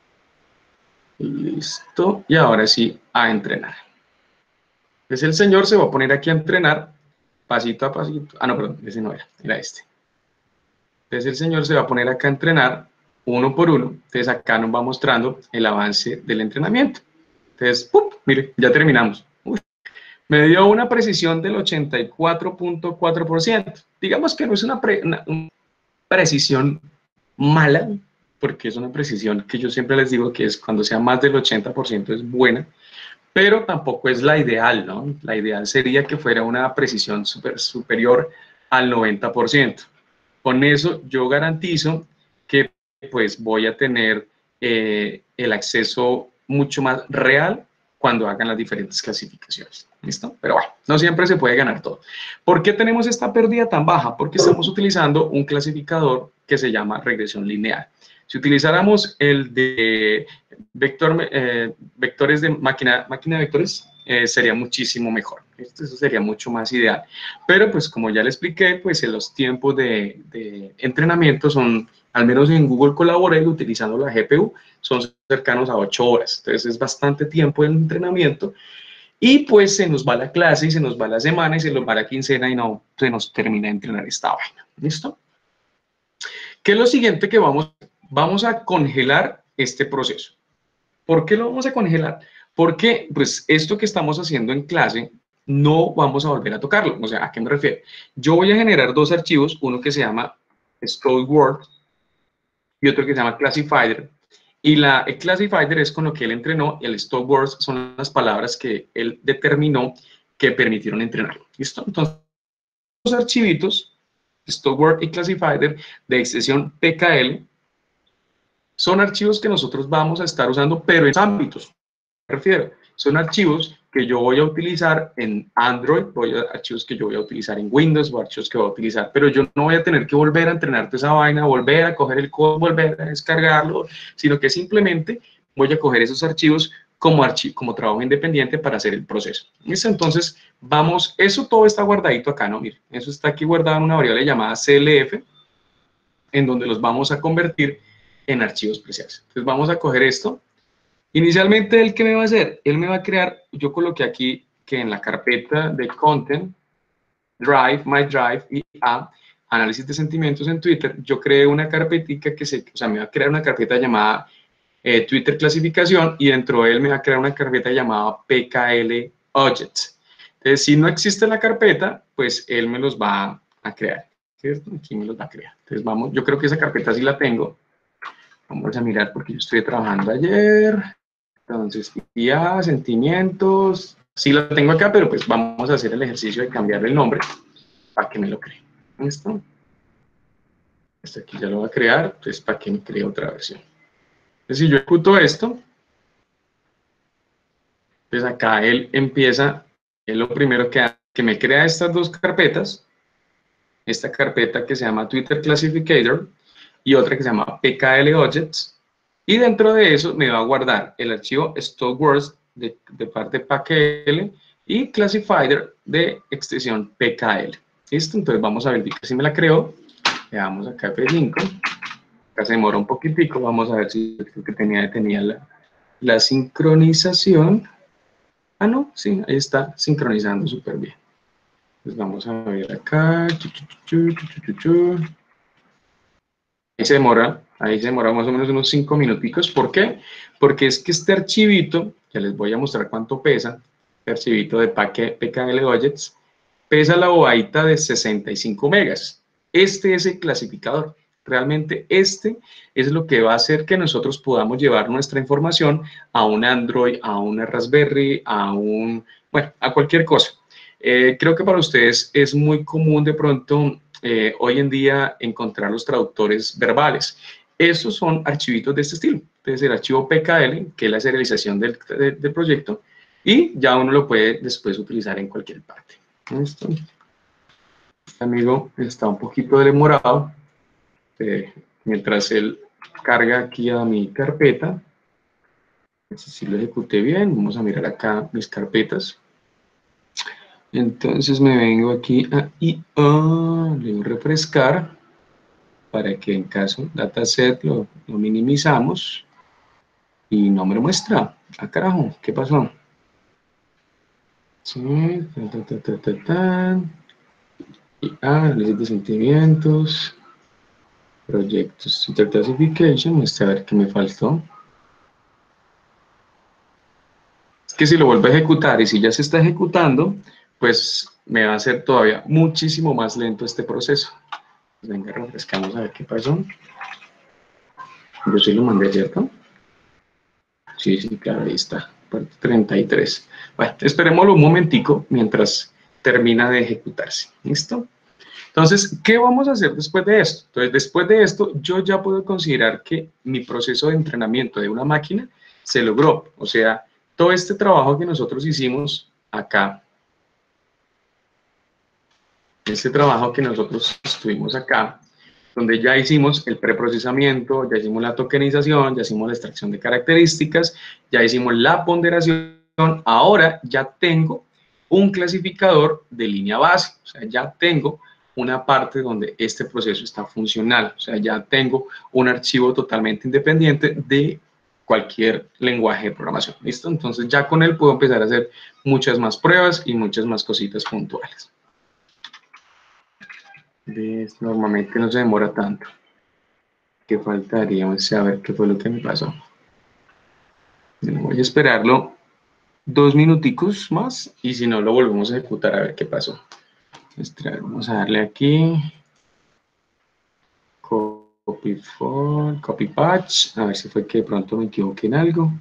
A: Listo. Y ahora sí, a entrenar. Entonces el señor se va a poner aquí a entrenar, pasito a pasito. Ah, no, perdón, ese no era, era este. Entonces el señor se va a poner acá a entrenar, uno por uno. Entonces acá nos va mostrando el avance del entrenamiento. Entonces, ¡pum! Mire, ya terminamos. Uy, me dio una precisión del ochenta y cuatro punto cuatro por ciento. Digamos que no es una, pre, una, una precisión mala, porque es una precisión que yo siempre les digo que es cuando sea más del ochenta por ciento es buena, pero tampoco es la ideal, ¿no? La ideal sería que fuera una precisión super, superior al noventa por ciento. Con eso yo garantizo que pues voy a tener eh, el acceso mucho más real cuando hagan las diferentes clasificaciones. ¿Listo? Pero bueno, no siempre se puede ganar todo. ¿Por qué tenemos esta pérdida tan baja? Porque estamos utilizando un clasificador que se llama regresión lineal. Si utilizáramos el de vector, eh, vectores de máquina, máquina de vectores, eh, sería muchísimo mejor. Eso sería mucho más ideal. Pero pues como ya le expliqué, pues en los tiempos de, de entrenamiento son, al menos en Google Collaborate, utilizando la G P U, son cercanos a ocho horas. Entonces es bastante tiempo de entrenamiento. Y pues se nos va la clase y se nos va la semana y se nos va la quincena y no se nos termina de entrenar esta vaina. ¿Listo? ¿Qué es lo siguiente que vamos? Vamos a congelar este proceso. ¿Por qué lo vamos a congelar? Porque pues esto que estamos haciendo en clase no vamos a volver a tocarlo. O sea, ¿a qué me refiero? Yo voy a generar dos archivos, uno que se llama StoreWord y otro que se llama Classifier. Y la, el Classifier es con lo que él entrenó, y el StoreWords son las palabras que él determinó que permitieron entrenar. ¿Listo? Entonces, los archivitos, StoreWord y Classifier de extensión P K L, son archivos que nosotros vamos a estar usando, pero en ámbitos. Me refiero, son archivos que yo voy a utilizar en Android, voy a, archivos que yo voy a utilizar en Windows o archivos que voy a utilizar, pero yo no voy a tener que volver a entrenarte esa vaina, volver a coger el código, volver a descargarlo, sino que simplemente voy a coger esos archivos como, archivo, como trabajo independiente para hacer el proceso. ¿Listo? Entonces, vamos, eso todo está guardadito acá, ¿no? Miren, eso está aquí guardado en una variable llamada C L F, en donde los vamos a convertir en archivos preciados. Entonces, vamos a coger esto. Inicialmente, ¿él qué me va a hacer? Él me va a crear, yo coloqué aquí que en la carpeta de Content, Drive, My Drive y A, Análisis de Sentimientos en Twitter, yo creé una carpetica que se, o sea, me va a crear una carpeta llamada eh, Twitter Clasificación y dentro de él me va a crear una carpeta llamada P K L Objects. Entonces, si no existe la carpeta, pues él me los va a crear, ¿cierto? Aquí me los va a crear. Entonces, vamos, yo creo que esa carpeta sí la tengo. Vamos a mirar porque yo estoy trabajando ayer. Entonces, ya, sentimientos, sí lo tengo acá, pero pues vamos a hacer el ejercicio de cambiarle el nombre para que me lo cree. ¿Listo? Este aquí ya lo va a crear, entonces para que me cree otra versión. Entonces, si yo ejecuto esto, pues acá él empieza, él lo primero que hace, que me crea estas dos carpetas, esta carpeta que se llama Twitter Classificator y otra que se llama P K L Objects, y dentro de eso me va a guardar el archivo StoreWords de, de parte P K L y Classifier de extensión P K L. ¿Listo? Entonces vamos a ver si me la creó. Le damos acá F cinco. Acá se demora un poquitico. Vamos a ver si creo que tenía, tenía la, la sincronización. Ah, no, sí, ahí está sincronizando súper bien. Pues vamos a ver acá. Chu, chu, chu, chu, chu, chu. Ahí se demora, ahí se demora más o menos unos cinco minuticos. ¿Por qué? Porque es que este archivito, ya les voy a mostrar cuánto pesa, este archivito de P K L Objects, pesa la bobadita de sesenta y cinco megas. Este es el clasificador. Realmente este es lo que va a hacer que nosotros podamos llevar nuestra información a un Android, a una Raspberry, a un, bueno, a cualquier cosa. Eh, creo que para ustedes es muy común de pronto eh, hoy en día encontrar los traductores verbales. Esos son archivitos de este estilo. Entonces el archivo P K L, que es la serialización del, de, del proyecto, y ya uno lo puede después utilizar en cualquier parte. ¿Listo? Este amigo está un poquito demorado. Eh, mientras él carga aquí a mi carpeta, si lo ejecuté bien, vamos a mirar acá mis carpetas. Entonces me vengo aquí a I A, le doy a refrescar para que en caso dataset lo, lo minimizamos y no me lo muestra. Ah, carajo, ¿qué pasó? Sí, ta, ta, ta, ta, ta, ta. I A, análisis de sentimientos, proyectos, interclassification, muestra a ver qué me faltó. Es que si lo vuelvo a ejecutar y si ya se está ejecutando, pues me va a hacer todavía muchísimo más lento este proceso. Venga, refrescamos a ver qué pasó. Yo sí lo mandé, ¿cierto? Sí, sí, claro, ahí está. Parte treinta y tres. Bueno, esperémoslo un momentico mientras termina de ejecutarse. ¿Listo? Entonces, ¿qué vamos a hacer después de esto? Entonces, después de esto, yo ya puedo considerar que mi proceso de entrenamiento de una máquina se logró. O sea, todo este trabajo que nosotros hicimos acá, este trabajo que nosotros estuvimos acá, donde ya hicimos el preprocesamiento, ya hicimos la tokenización, ya hicimos la extracción de características, ya hicimos la ponderación, ahora ya tengo un clasificador de línea base, o sea, ya tengo una parte donde este proceso está funcional, o sea, ya tengo un archivo totalmente independiente de cualquier lenguaje de programación, ¿listo? Entonces ya con él puedo empezar a hacer muchas más pruebas y muchas más cositas puntuales. ¿Ves? Normalmente no se demora tanto. ¿Qué faltaría? Saber qué fue lo que me pasó. Voy a esperarlo dos minuticos más y si no lo volvemos a ejecutar a ver qué pasó. Vamos a darle aquí copy for, copy patch, a ver si fue que de pronto me equivoqué en algo.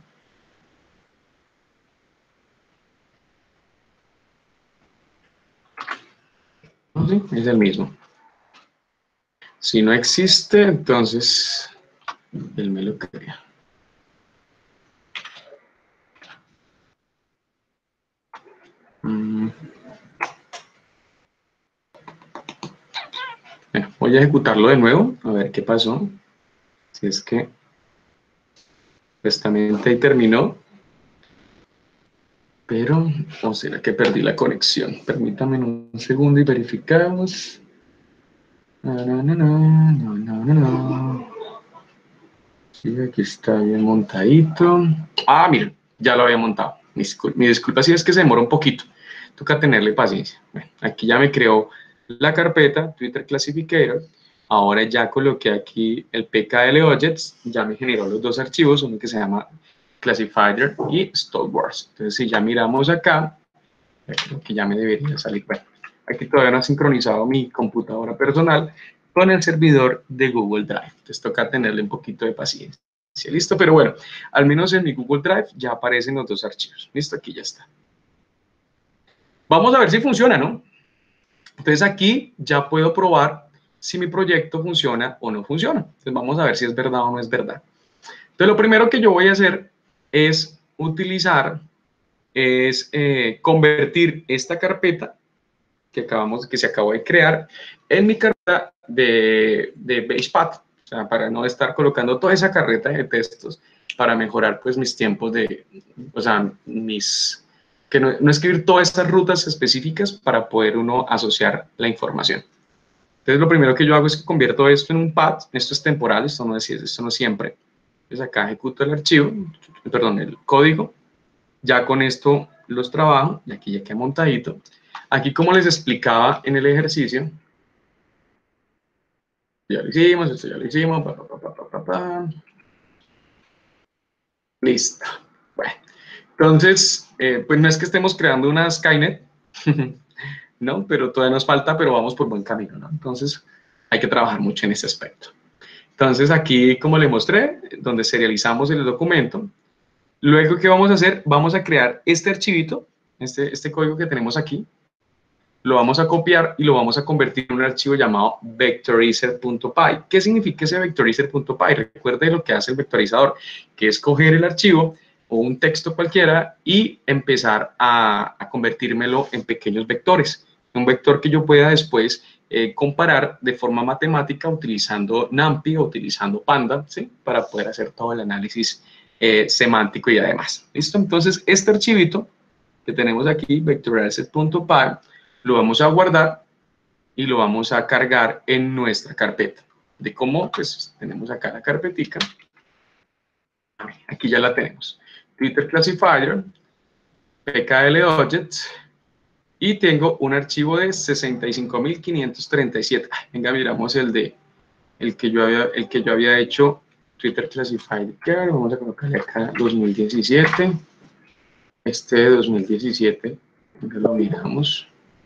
A: No, sí, es el mismo. Si no existe, entonces él me lo crea. Mm. Bueno, voy a ejecutarlo de nuevo, a ver qué pasó. Si es que justamente ahí terminó. Pero, ¿o será que perdí la conexión? Permítame un segundo y verificamos. No, no, no, no, no, no, no. Sí, aquí está bien montadito. Ah, miren, ya lo había montado. Mi disculpa, mi disculpa si es que se demora un poquito. Toca tenerle paciencia. Bueno, aquí ya me creó la carpeta Twitter Classificator. Ahora ya coloqué aquí el P K L Objects. Ya me generó los dos archivos, uno que se llama Classifier y Stalwarts. Entonces, si ya miramos acá, creo que ya me debería salir. Bueno, aquí todavía no ha sincronizado mi computadora personal con el servidor de Google Drive. Entonces toca tenerle un poquito de paciencia. ¿Listo? Pero bueno, al menos en mi Google Drive ya aparecen los dos archivos. ¿Listo? Aquí ya está. Vamos a ver si funciona, ¿no? Entonces aquí ya puedo probar si mi proyecto funciona o no funciona. Entonces vamos a ver si es verdad o no es verdad. Entonces lo primero que yo voy a hacer es utilizar, es eh, convertir esta carpeta que, acabamos, que se acabó de crear en mi carpeta de, de BasePath, o sea, para no estar colocando toda esa carreta de textos, para mejorar pues mis tiempos de, o sea, mis, que no, no escribir todas estas rutas específicas para poder uno asociar la información. Entonces lo primero que yo hago es que convierto esto en un path, esto es temporal, esto no es, esto no es siempre. Entonces acá ejecuto el archivo, perdón, el código, ya con esto los trabajo, y aquí ya queda montadito. Aquí, como les explicaba en el ejercicio, ya lo hicimos, esto ya lo hicimos, pa, pa, pa, pa, pa, pa. Listo. Bueno, entonces, eh, pues no es que estemos creando una Skynet, ¿no? Pero todavía nos falta, pero vamos por buen camino, ¿no? Entonces, hay que trabajar mucho en ese aspecto. Entonces, aquí, como le mostré, donde serializamos el documento, luego, ¿qué vamos a hacer? Vamos a crear este archivito, este, este código que tenemos aquí, lo vamos a copiar y lo vamos a convertir en un archivo llamado vectorizer punto py. ¿Qué significa ese vectorizer punto py? Recuerde lo que hace el vectorizador, que es coger el archivo o un texto cualquiera y empezar a, a convertírmelo en pequeños vectores. Un vector que yo pueda después eh, comparar de forma matemática utilizando NumPy o utilizando Panda, ¿sí? Para poder hacer todo el análisis eh, semántico y además. ¿Listo? Entonces, este archivito que tenemos aquí, vectorasset.py, lo vamos a guardar y lo vamos a cargar en nuestra carpeta. ¿De cómo? Pues tenemos acá la carpetica. Aquí ya la tenemos. Twitter Classifier, P K L Objects, y tengo un archivo de sesenta y cinco mil quinientos treinta y siete. Venga, miramos el de el que yo había, el que yo había hecho, Twitter Classified. Vamos a colocarle acá dos mil diecisiete. Este de dos mil diecisiete, lo miramos.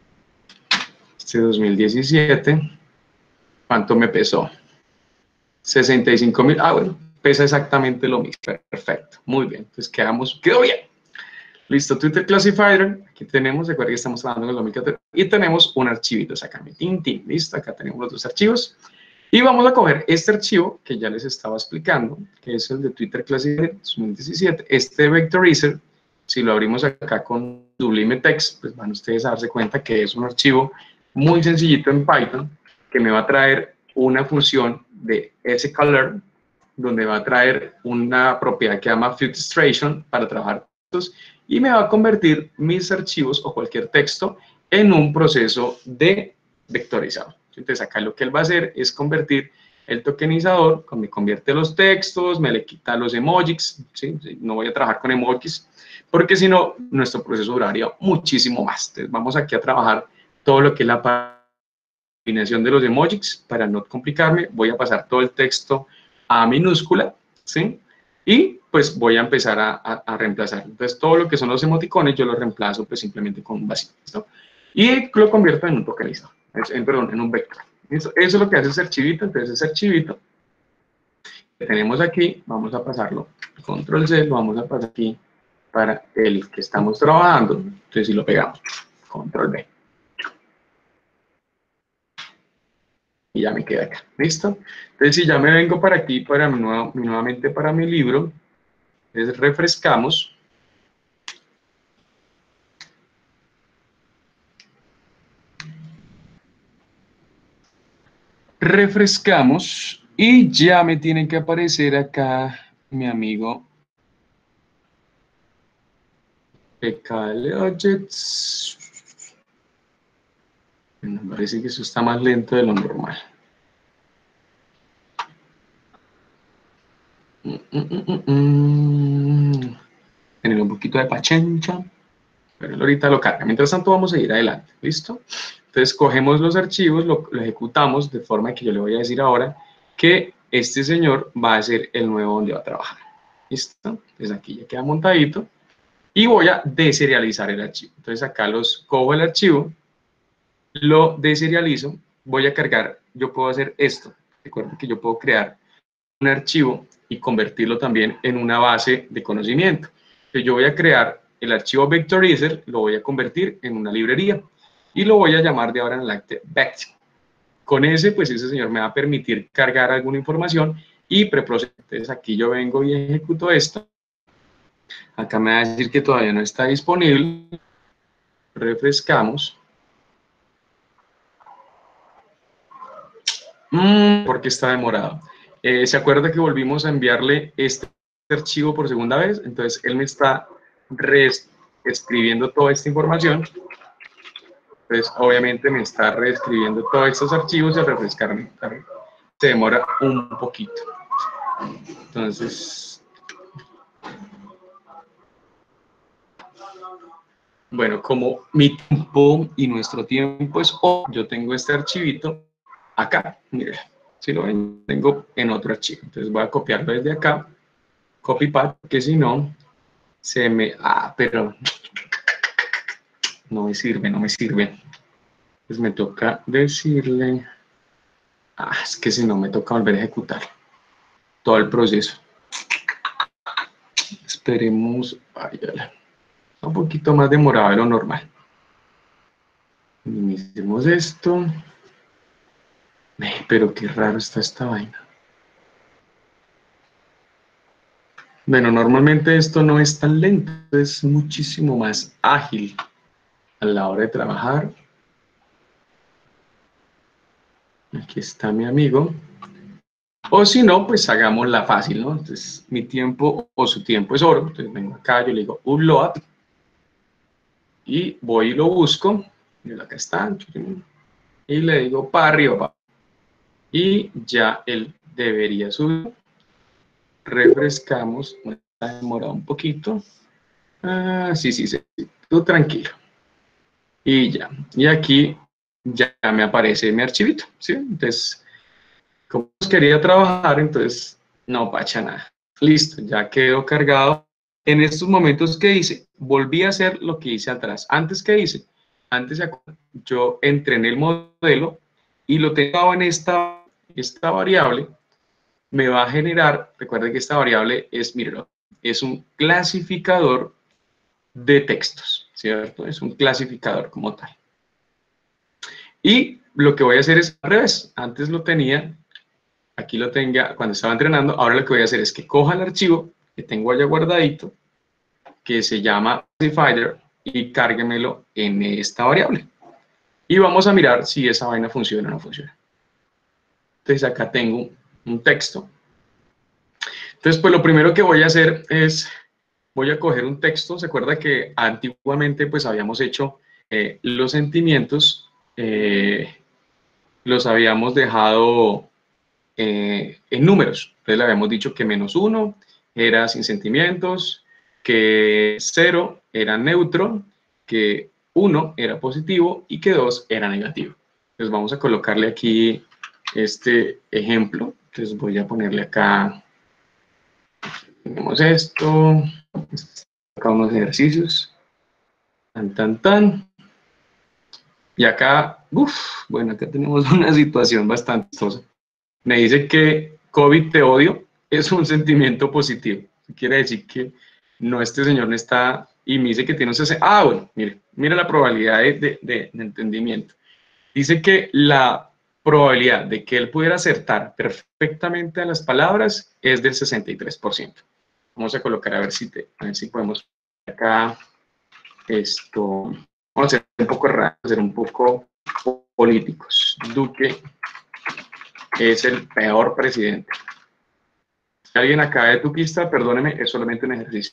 A: Este dos mil diecisiete, ¿cuánto me pesó? sesenta y cinco mil. Ah, bueno, pesa exactamente lo mismo. Perfecto, muy bien. Entonces quedamos, quedó bien. Listo, Twitter Classifier, aquí tenemos, recuerda que estamos trabajando en el dos mil catorce, y tenemos un archivito, sacame, tin, tin, listo, acá tenemos los dos archivos, y vamos a coger este archivo que ya les estaba explicando, que es el de Twitter Classifier dos mil diecisiete, este vectorizer, si lo abrimos acá con Sublime Text, pues van ustedes a darse cuenta que es un archivo muy sencillito en Python, que me va a traer una función de scolor, donde va a traer una propiedad que se llama filtration para trabajar y me va a convertir mis archivos o cualquier texto en un proceso de vectorizado. Entonces acá lo que él va a hacer es convertir el tokenizador, me convierte los textos, me le quita los emojis, ¿sí? No voy a trabajar con emojis, porque si no, nuestro proceso duraría muchísimo más. Entonces vamos aquí a trabajar todo lo que es la combinación de los emojis, para no complicarme, voy a pasar todo el texto a minúscula, ¿sí? Y pues voy a empezar a, a, a reemplazar. Entonces todo lo que son los emoticones yo los reemplazo pues simplemente con un vacío, ¿no? Y lo convierto en un tokenizador, en, perdón, en un vector. Eso, eso es lo que hace ese archivito. Entonces ese archivito que tenemos aquí, vamos a pasarlo, control C, lo vamos a pasar aquí para el que estamos trabajando. Entonces si lo pegamos, control V. Y ya me queda acá, ¿listo? Entonces si ya me vengo para aquí, para mi nueva, nuevamente para mi libro, entonces refrescamos. Refrescamos y ya me tiene que aparecer acá mi amigo P K L Objects. Me parece que eso está más lento de lo normal. Mm, mm, mm, mm. Tener un poquito de paciencia, pero él ahorita lo carga. Mientras tanto vamos a ir adelante, ¿listo? Entonces cogemos los archivos, lo, lo ejecutamos de forma que yo le voy a decir ahora que este señor va a ser el nuevo donde va a trabajar. ¿Listo? Entonces aquí ya queda montadito. Y voy a deserializar el archivo. Entonces acá los cojo el archivo, lo deserializo, voy a cargar, yo puedo hacer esto. Recuerden que yo puedo crear un archivo y convertirlo también en una base de conocimiento. Entonces yo voy a crear el archivo vectorizer, lo voy a convertir en una librería y lo voy a llamar de ahora en adelante vect. Con ese, pues ese señor me va a permitir cargar alguna información y preprocesar. Entonces aquí yo vengo y ejecuto esto. Acá me va a decir que todavía no está disponible. Refrescamos. Mm, porque está demorado. Eh, ¿Se acuerda que volvimos a enviarle este archivo por segunda vez? Entonces él me está reescribiendo toda esta información. Entonces obviamente me está reescribiendo todos estos archivos y al refrescarme se demora un poquito. Entonces, bueno, como mi tiempo y nuestro tiempo es hoy, yo tengo este archivito acá, mire, si lo ven, tengo en otro archivo. Entonces voy a copiarlo desde acá, copy path, que si no, se me... Ah, pero no me sirve, no me sirve. Pues me toca decirle... Ah, es que si no, me toca volver a ejecutar todo el proceso. Esperemos... Ay, ya, un poquito más demorado de lo normal. Minimicemos esto. Pero qué raro está esta vaina. Bueno, normalmente esto no es tan lento, es muchísimo más ágil a la hora de trabajar. Aquí está mi amigo. O si no, pues hagámosla fácil, ¿no? Entonces, mi tiempo o su tiempo es oro. Entonces, vengo acá, yo le digo upload y voy y lo busco. Y acá está. Y le digo para arriba. Y ya él debería subir. Refrescamos. Me ha demorado un poquito. Ah, sí, sí, sí. Tú tranquilo. Y ya. Y aquí ya me aparece mi archivito, ¿sí? Entonces, como quería trabajar, entonces no pacha nada. Listo, ya quedó cargado. En estos momentos que hice, volví a hacer lo que hice atrás. Antes que hice, antes yo entré en el modelo y lo tengo en esta, esta variable, me va a generar, recuerden que esta variable es, míralo, es un clasificador de textos, ¿cierto? Es un clasificador como tal. Y lo que voy a hacer es al revés. Antes lo tenía, aquí lo tenga cuando estaba entrenando. Ahora lo que voy a hacer es que coja el archivo que tengo allá guardadito, que se llama classifier, y cárguemelo en esta variable. Y vamos a mirar si esa vaina funciona o no funciona. Entonces acá tengo un texto. Entonces, pues lo primero que voy a hacer es, voy a coger un texto. Se acuerda que antiguamente pues habíamos hecho eh, los sentimientos, eh, los habíamos dejado eh, en números. Entonces le habíamos dicho que menos uno era sin sentimientos, que cero era neutro, que uno era positivo y que dos era negativo. Entonces vamos a colocarle aquí este ejemplo. Entonces voy a ponerle acá, tenemos esto, acá unos ejercicios, tan, tan, tan. Y acá, uff, bueno, acá tenemos una situación bastante chistosa. Me dice que COVID te odio es un sentimiento positivo. Quiere decir que no, este señor no está, y me dice que tiene un sesenta. Ah, bueno, mire, mire la probabilidad de, de, de, de entendimiento. Dice que la probabilidad de que él pudiera acertar perfectamente a las palabras es del sesenta y tres por ciento. Vamos a colocar a ver si, te, a ver si podemos acá esto. Vamos a ser un poco raro, ser un poco políticos. Duque es el peor presidente. Si alguien acá de tuquista, perdóneme, es solamente un ejercicio.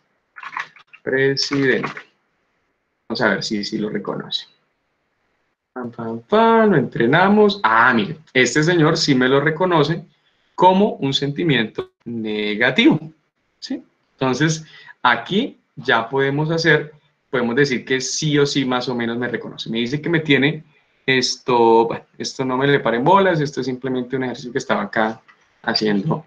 A: Presidente. Vamos a ver si, si lo reconoce. Pam, pam, pam, lo entrenamos. Ah, mire, este señor sí me lo reconoce como un sentimiento negativo. ¿Sí? Entonces, aquí ya podemos hacer, podemos decir que sí o sí más o menos me reconoce. Me dice que me tiene esto, bueno, esto no me le paren bolas, esto es simplemente un ejercicio que estaba acá haciendo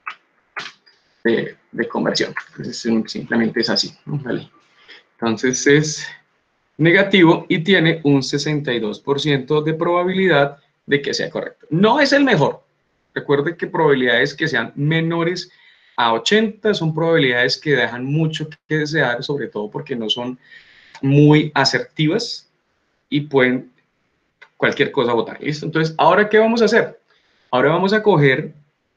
A: de, de conversión. Entonces, simplemente es así. ¿Vale? Entonces, es negativo y tiene un sesenta y dos por ciento de probabilidad de que sea correcto. No es el mejor. Recuerde que probabilidades que sean menores a ochenta son probabilidades que dejan mucho que desear, sobre todo porque no son muy asertivas y pueden cualquier cosa votar. ¿Listo? Entonces, ¿ahora qué vamos a hacer? Ahora vamos a coger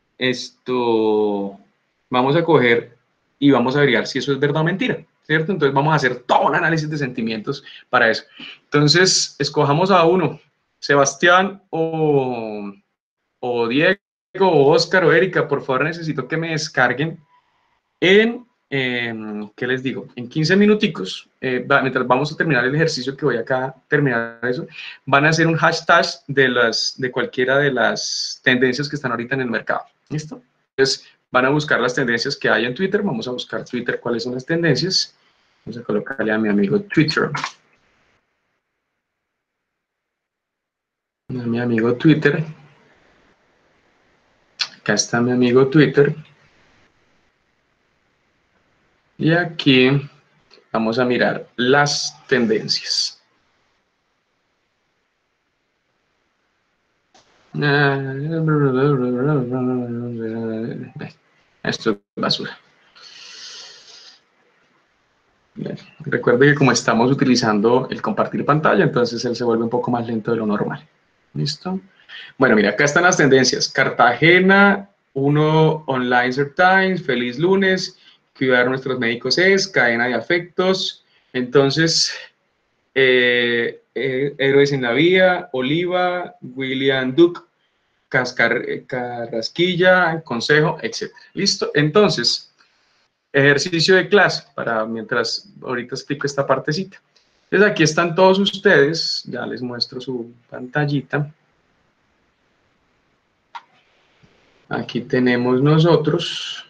A: esto, vamos a coger y vamos a averiguar si eso es verdad o mentira, ¿cierto? Entonces vamos a hacer todo un análisis de sentimientos para eso. Entonces, escojamos a uno, Sebastián o, o Diego o Oscar o Erika, por favor necesito que me descarguen en, eh, ¿qué les digo? En quince minuticos, eh, va, mientras vamos a terminar el ejercicio que voy acá a terminar eso, van a hacer un hashtag de, las, de cualquiera de las tendencias que están ahorita en el mercado. ¿Listo? Entonces, van a buscar las tendencias que hay en Twitter. Vamos a buscar Twitter, cuáles son las tendencias. Vamos a colocarle a mi amigo Twitter. A mi amigo Twitter. Acá está mi amigo Twitter. Y aquí vamos a mirar las tendencias. Esto es basura. Bien. Recuerde que como estamos utilizando el compartir pantalla, entonces él se vuelve un poco más lento de lo normal. ¿Listo? Bueno, mira, acá están las tendencias. Cartagena, uno Online Times, feliz lunes, cuidar a nuestros médicos es, cadena de afectos. Entonces, eh, eh, Héroes en la Vía, Oliva, William Duke, Cascar, Carrasquilla, Consejo, etcétera. ¿Listo? Entonces, ejercicio de clase, para mientras ahorita explico esta partecita. Entonces, aquí están todos ustedes, ya les muestro su pantallita. Aquí tenemos nosotros.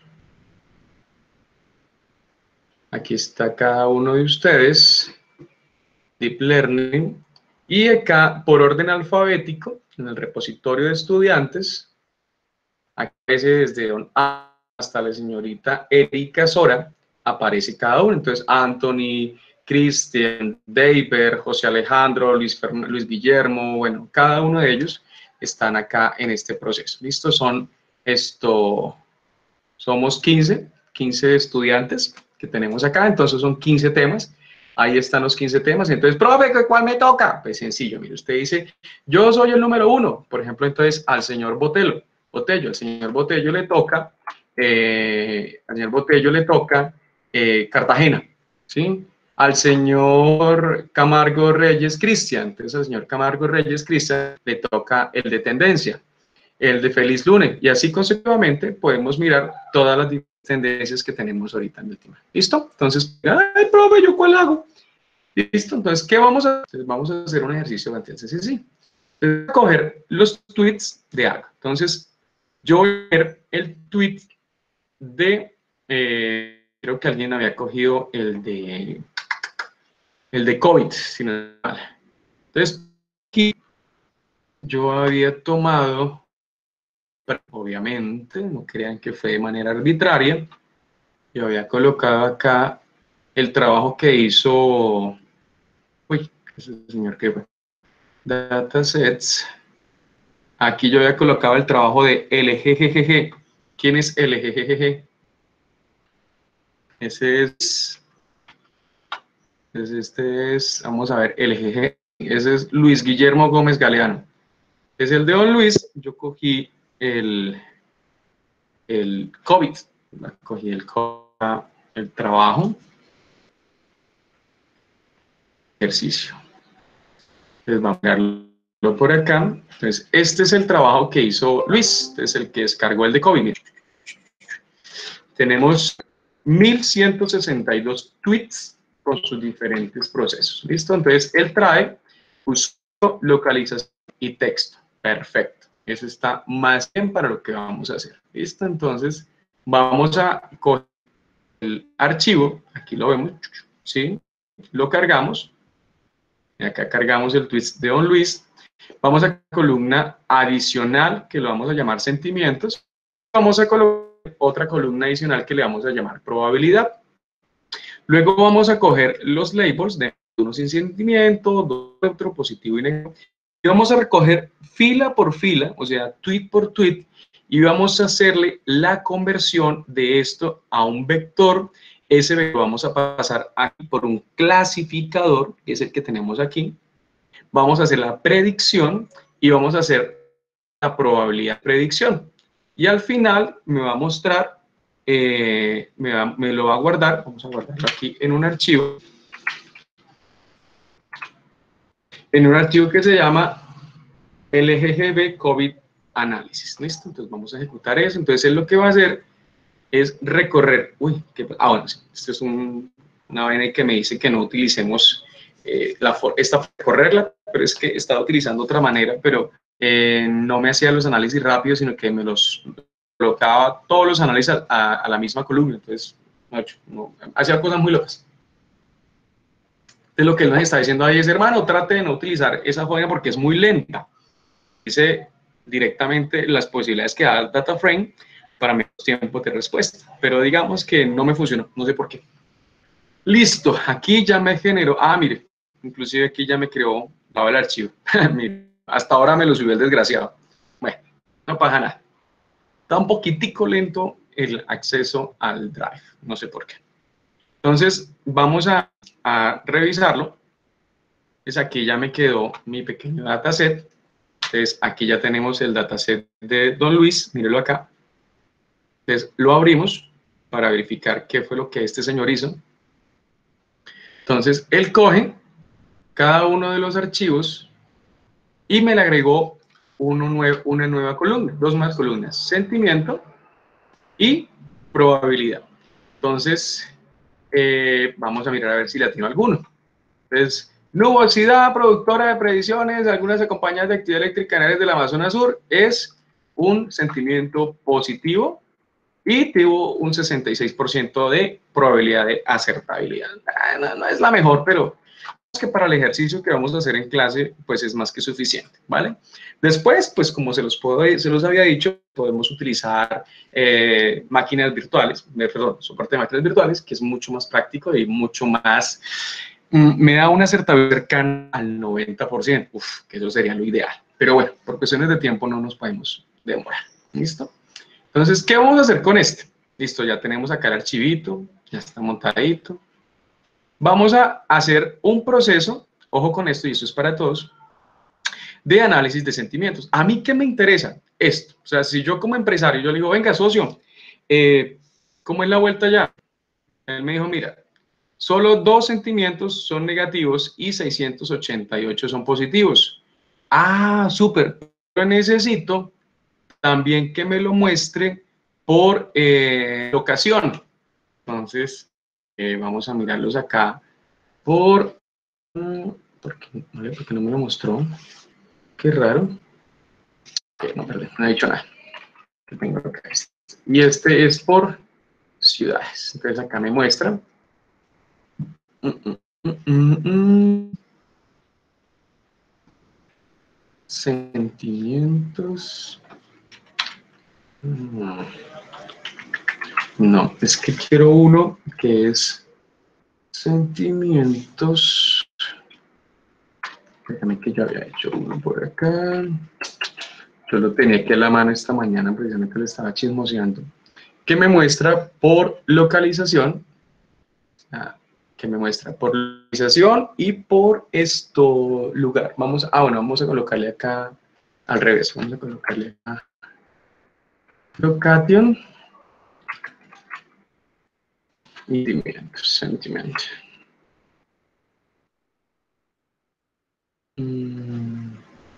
A: Aquí está cada uno de ustedes. Deep Learning. Y acá, por orden alfabético, en el repositorio de estudiantes, aquí aparece desde don A hasta la señorita Erika Sora, aparece cada uno. Entonces, Anthony, Cristian, Deiber, José Alejandro, Luis, Fern Luis Guillermo, bueno, cada uno de ellos están acá en este proceso. ¿Listo? Son esto, somos quince, quince estudiantes que tenemos acá, entonces son quince temas. Ahí están los quince temas. Entonces, profe, ¿cuál me toca? Pues sencillo, mire, usted dice, yo soy el número uno. Por ejemplo, entonces, al señor Botello, Botello, al señor Botello le toca, eh, al señor Botello le toca eh, Cartagena, ¿sí? Al señor Camargo Reyes Cristian, entonces al señor Camargo Reyes Cristian le toca el de tendencia, el de Feliz Lunes, y así consecutivamente podemos mirar todas las tendencias que tenemos ahorita en el tema. ¿Listo? Entonces, ay, profe, ¿yo cuál hago? ¿Listo? Entonces, ¿qué vamos a hacer? Vamos a hacer un ejercicio bastante sencillo. Voy a coger los tweets de Aga. Entonces, yo voy a ver el tweet de, eh, creo que alguien había cogido el de, el de COVID, si no es mal. Entonces, aquí yo había tomado, obviamente, no crean que fue de manera arbitraria, yo había colocado acá el trabajo que hizo, uy, ese señor que fue, datasets, aquí yo había colocado el trabajo de L G G G G. ¿Quién es L G G G G? Ese es, este es, vamos a ver, L G G G, ese es Luis Guillermo Gómez Galeano. Es el de don Luis, yo cogí el, el COVID, cogí el, el trabajo, ejercicio. Entonces vamos a pegarlo por acá. Entonces, este es el trabajo que hizo Luis, este es el que descargó el de COVID. Tenemos mil ciento sesenta y dos tweets con sus diferentes procesos. ¿Listo? Entonces, él trae uso, localización y texto. Perfecto. Eso está más bien para lo que vamos a hacer. ¿Listo? Entonces, vamos a coger el archivo. Aquí lo vemos. ¿Sí? Lo cargamos. Y acá cargamos el tweet de don Luis. Vamos a columna adicional, que lo vamos a llamar sentimientos. Vamos a colocar otra columna adicional que le vamos a llamar probabilidad. Luego vamos a coger los labels de uno sin sentimiento, dos neutro, positivo y negativo. Y vamos a recoger fila por fila, o sea, tweet por tweet, y vamos a hacerle la conversión de esto a un vector. Ese vector vamos a pasar aquí por un clasificador, que es el que tenemos aquí. Vamos a hacer la predicción y vamos a hacer la probabilidad de predicción. Y al final me va a mostrar, eh, me, va, me lo va a guardar, vamos a guardarlo aquí en un archivo, en un archivo que se llama L G G B COVID Análisis. ¿Listo? Entonces vamos a ejecutar eso. Entonces él lo que va a hacer es recorrer, uy, ¿qué, ah, bueno, esto es un, una vaina que me dice que no utilicemos eh, la, esta para recorrerla, pero es que estaba utilizando otra manera, pero eh, no me hacía los análisis rápidos, sino que me los colocaba todos los análisis a, a, a la misma columna. Entonces, no, no, hacía cosas muy locas. Entonces, lo que él nos está diciendo ahí es, hermano, trate de no utilizar esa vaina porque es muy lenta. Dice directamente las posibilidades que da DataFrame para menos tiempo de respuesta. Pero digamos que no me funcionó, no sé por qué. Listo, aquí ya me generó, ah, mire, inclusive aquí ya me creó, daba el archivo. Mire, hasta ahora me lo subió el desgraciado. Bueno, no pasa nada. Está un poquitico lento el acceso al Drive, no sé por qué. Entonces, vamos a, a revisarlo. Pues aquí ya me quedó mi pequeño dataset. Entonces, aquí ya tenemos el dataset de don Luis, mírelo acá. Entonces, lo abrimos para verificar qué fue lo que este señor hizo. Entonces, él coge cada uno de los archivos y me le agregó uno nue una nueva columna, dos más columnas, sentimiento y probabilidad. Entonces, eh, vamos a mirar a ver si le atino alguno. Entonces, nubosidad productora de previsiones, algunas compañías de actividad eléctrica en áreas del Amazonas Sur, es un sentimiento positivo y tuvo un sesenta y seis por ciento de probabilidad de acertabilidad. No, no es la mejor, pero es que para el ejercicio que vamos a hacer en clase, pues es más que suficiente, ¿vale? Después, pues como se los, puedo, se los había dicho, podemos utilizar eh, máquinas virtuales, perdón, soporte de máquinas virtuales, que es mucho más práctico y mucho más, mm, me da una acertabilidad cercana al noventa por ciento, uf, que eso sería lo ideal. Pero bueno, por cuestiones de tiempo no nos podemos demorar, ¿listo? Entonces, ¿qué vamos a hacer con este? Listo, ya tenemos acá el archivito, ya está montadito. Vamos a hacer un proceso, ojo con esto, y esto es para todos, de análisis de sentimientos. ¿A mí qué me interesa? Esto. O sea, si yo como empresario, yo le digo, venga, socio, eh, ¿cómo es la vuelta ya? Él me dijo, mira, solo dos sentimientos son negativos y seiscientos ochenta y ocho son positivos. Ah, súper. Pero necesito también que me lo muestre por eh, locación. Entonces, eh, vamos a mirarlos acá por... ¿Por qué, vale, ¿por qué no me lo mostró? Qué raro. Okay, no, perdón, no he dicho nada. Tengo acá este. Y este es por ciudades. Entonces acá me muestra. Mm, mm, mm, mm, mm. Sentimientos. No, es que quiero uno que es sentimientos. Déjame que yo había hecho uno por acá. Yo lo tenía aquí a la mano esta mañana, precisamente lo estaba chismoseando. Que me muestra por localización. Ah, que me muestra por localización y por esto lugar. Vamos, ah, bueno, vamos a colocarle acá al revés. Vamos a colocarle acá. Location. Sentimiento, sentimiento. Mm.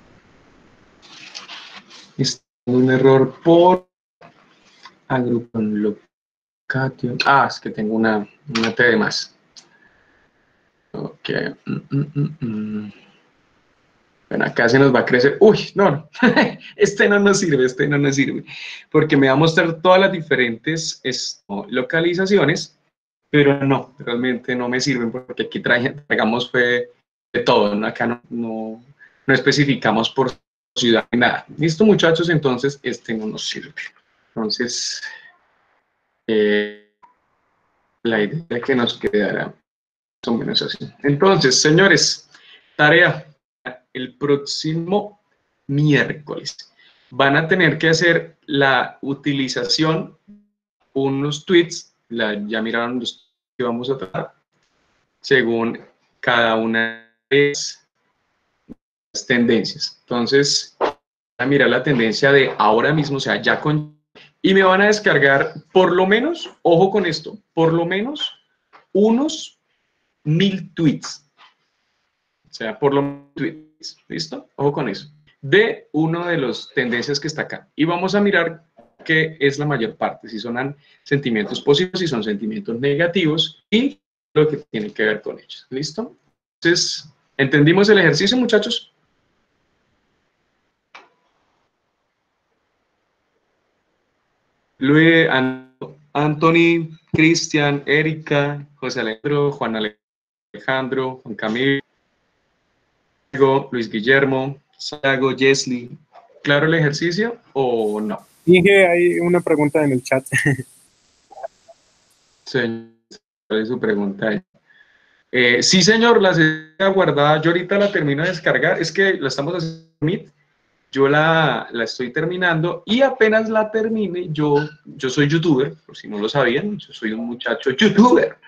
A: Está un error por agrupón location. Ah, es que tengo una, una T de más. Ok. Mm, mm, mm, mm. Bueno, acá se nos va a crecer. Uy, no, este no nos sirve, este no nos sirve. Porque me va a mostrar todas las diferentes esto, localizaciones, pero no, realmente no me sirven porque aquí traigamos fe de todo, ¿no? Acá no, no, no especificamos por ciudad ni nada. Listo, muchachos, entonces este no nos sirve. Entonces, eh, la idea que nos quedará más o menos así. Entonces, señores, tarea. El próximo miércoles van a tener que hacer la utilización, unos tweets, la, ya miraron los que vamos a tratar, según cada una de las tendencias. Entonces, van a mirar la tendencia de ahora mismo, o sea, ya con... Y me van a descargar por lo menos, ojo con esto, por lo menos unos mil tweets. O sea, por lo menos tweets, ¿listo? Ojo con eso. De uno de los tendencias que está acá. Y vamos a mirar qué es la mayor parte, si son sentimientos positivos, si son sentimientos negativos y lo que tiene que ver con ellos. ¿Listo? Entonces, ¿entendimos el ejercicio, muchachos? Luis, Anthony, Cristian, Erika, José Alejandro, Juan Alejandro, Juan Camilo, Luis Guillermo, Santiago, Jesly. ¿Claro el ejercicio o no?
B: Dije, hay una pregunta en el chat.
A: Señor, ¿cuál es su pregunta? Eh, sí, señor, la sesión guardada, yo ahorita la termino de descargar, es que la estamos haciendo en Meet, yo la, la estoy terminando y apenas la termine, yo, yo soy youtuber, por si no lo sabían, yo soy un muchacho youtuber.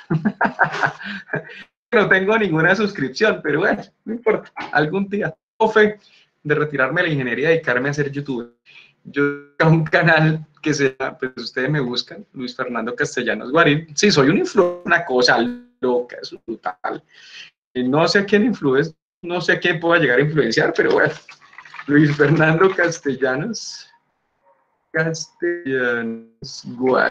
A: No tengo ninguna suscripción, pero bueno, no importa, algún día tengo fe de retirarme de la ingeniería y dedicarme a ser youtuber. Yo tengo un canal que se llama, pues ustedes me buscan, Luis Fernando Castellanos Guarín. Sí, soy un influencer, una cosa loca, es brutal. No sé a quién influye, no sé a quién pueda llegar a influenciar, pero bueno, Luis Fernando Castellanos. Castellanos Guay.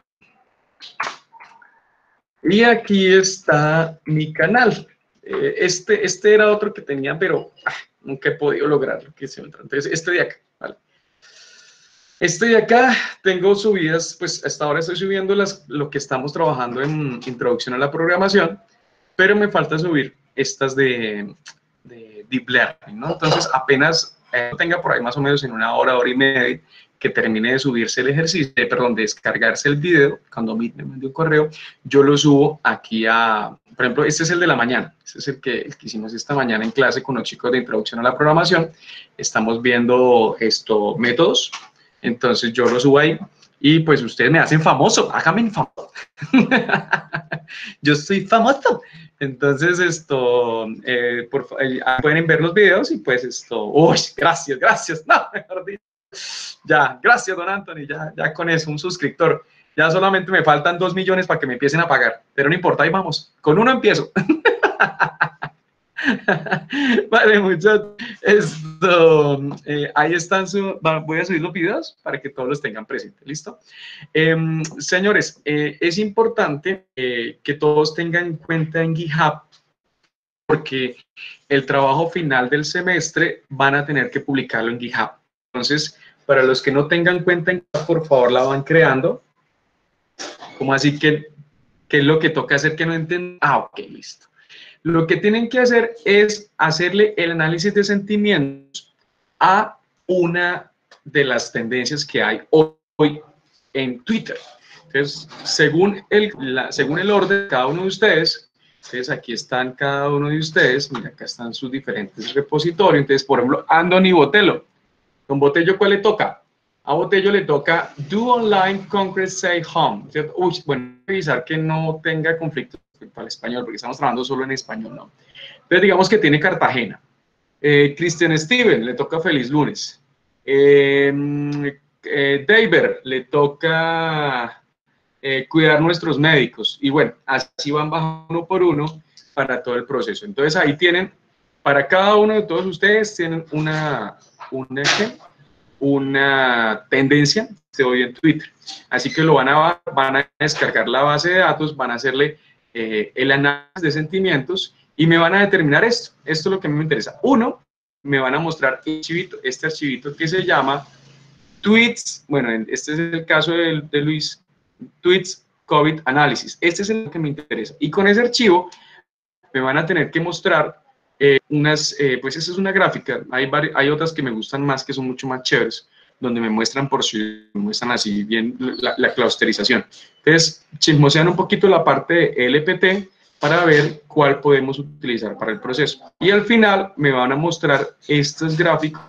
A: Y aquí está mi canal. Eh, este, este era otro que tenía, pero ah, nunca he podido lograrlo. Que se Entonces, este de acá, ¿vale? Este de acá, tengo subidas, pues hasta ahora estoy subiendo las, lo que estamos trabajando en introducción a la programación, pero me falta subir estas de, de Deep Learning, ¿no? Entonces, apenas eh, tenga por ahí más o menos en una hora, hora y media, que termine de subirse el ejercicio, eh, perdón, de descargarse el video, cuando me mande un correo, yo lo subo aquí a, por ejemplo, este es el de la mañana, este es el que, el que hicimos esta mañana en clase con los chicos de introducción a la programación, estamos viendo esto, métodos, entonces yo lo subo ahí, y pues ustedes me hacen famoso, háganme famoso, yo soy famoso. Entonces, esto, eh, por, eh, pueden ver los videos y pues esto, uy, gracias, gracias, no, mejor dicho, ya, gracias, don Anthony, ya, ya con eso, un suscriptor, ya solamente me faltan dos millones para que me empiecen a pagar, pero no importa, ahí vamos, con uno empiezo. Vale, muchachos, esto, eh, ahí están, su, voy a subir los videos para que todos los tengan presentes, ¿listo? Eh, señores, eh, es importante eh, que todos tengan en cuenta en GitHub, porque el trabajo final del semestre van a tener que publicarlo en GitHub. Entonces, para los que no tengan cuenta en GitHub, por favor la van creando. ¿Cómo así que qué es lo que toca hacer que no entienden? Ah, ok, listo. Lo que tienen que hacer es hacerle el análisis de sentimientos a una de las tendencias que hay hoy en Twitter. Entonces, según el, la, según el orden de cada uno de ustedes, entonces aquí están cada uno de ustedes, mira, acá están sus diferentes repositorios. Entonces, por ejemplo, Anthony Botello. Don Botello, ¿cuál le toca? A Botello le toca Do Online Congress Say Home. Uy, bueno, revisar que no tenga conflicto respecto al español, porque estamos trabajando solo en español, ¿no? Entonces, digamos que tiene Cartagena. Eh, Christian Steven, le toca Feliz Lunes. Eh, eh, David, le toca eh, cuidar nuestros médicos. Y bueno, así van bajando uno por uno para todo el proceso. Entonces, ahí tienen, para cada uno de todos ustedes, tienen una, una, una tendencia de hoy en Twitter. Así que lo van a, van a descargar la base de datos, van a hacerle eh, el análisis de sentimientos y me van a determinar esto. Esto es lo que a mí me interesa. Uno, me van a mostrar archivito, este archivito que se llama Tweets, bueno, este es el caso de, de Luis, Tweets COVID Analysis. Este es el que me interesa. Y con ese archivo me van a tener que mostrar eh, unas, eh, pues esa es una gráfica, hay, hay otras que me gustan más, que son mucho más chéveres, donde me muestran por si me muestran así bien la, la clusterización. Entonces, chismosean un poquito la parte de L P T para ver cuál podemos utilizar para el proceso. Y al final me van a mostrar estos gráficos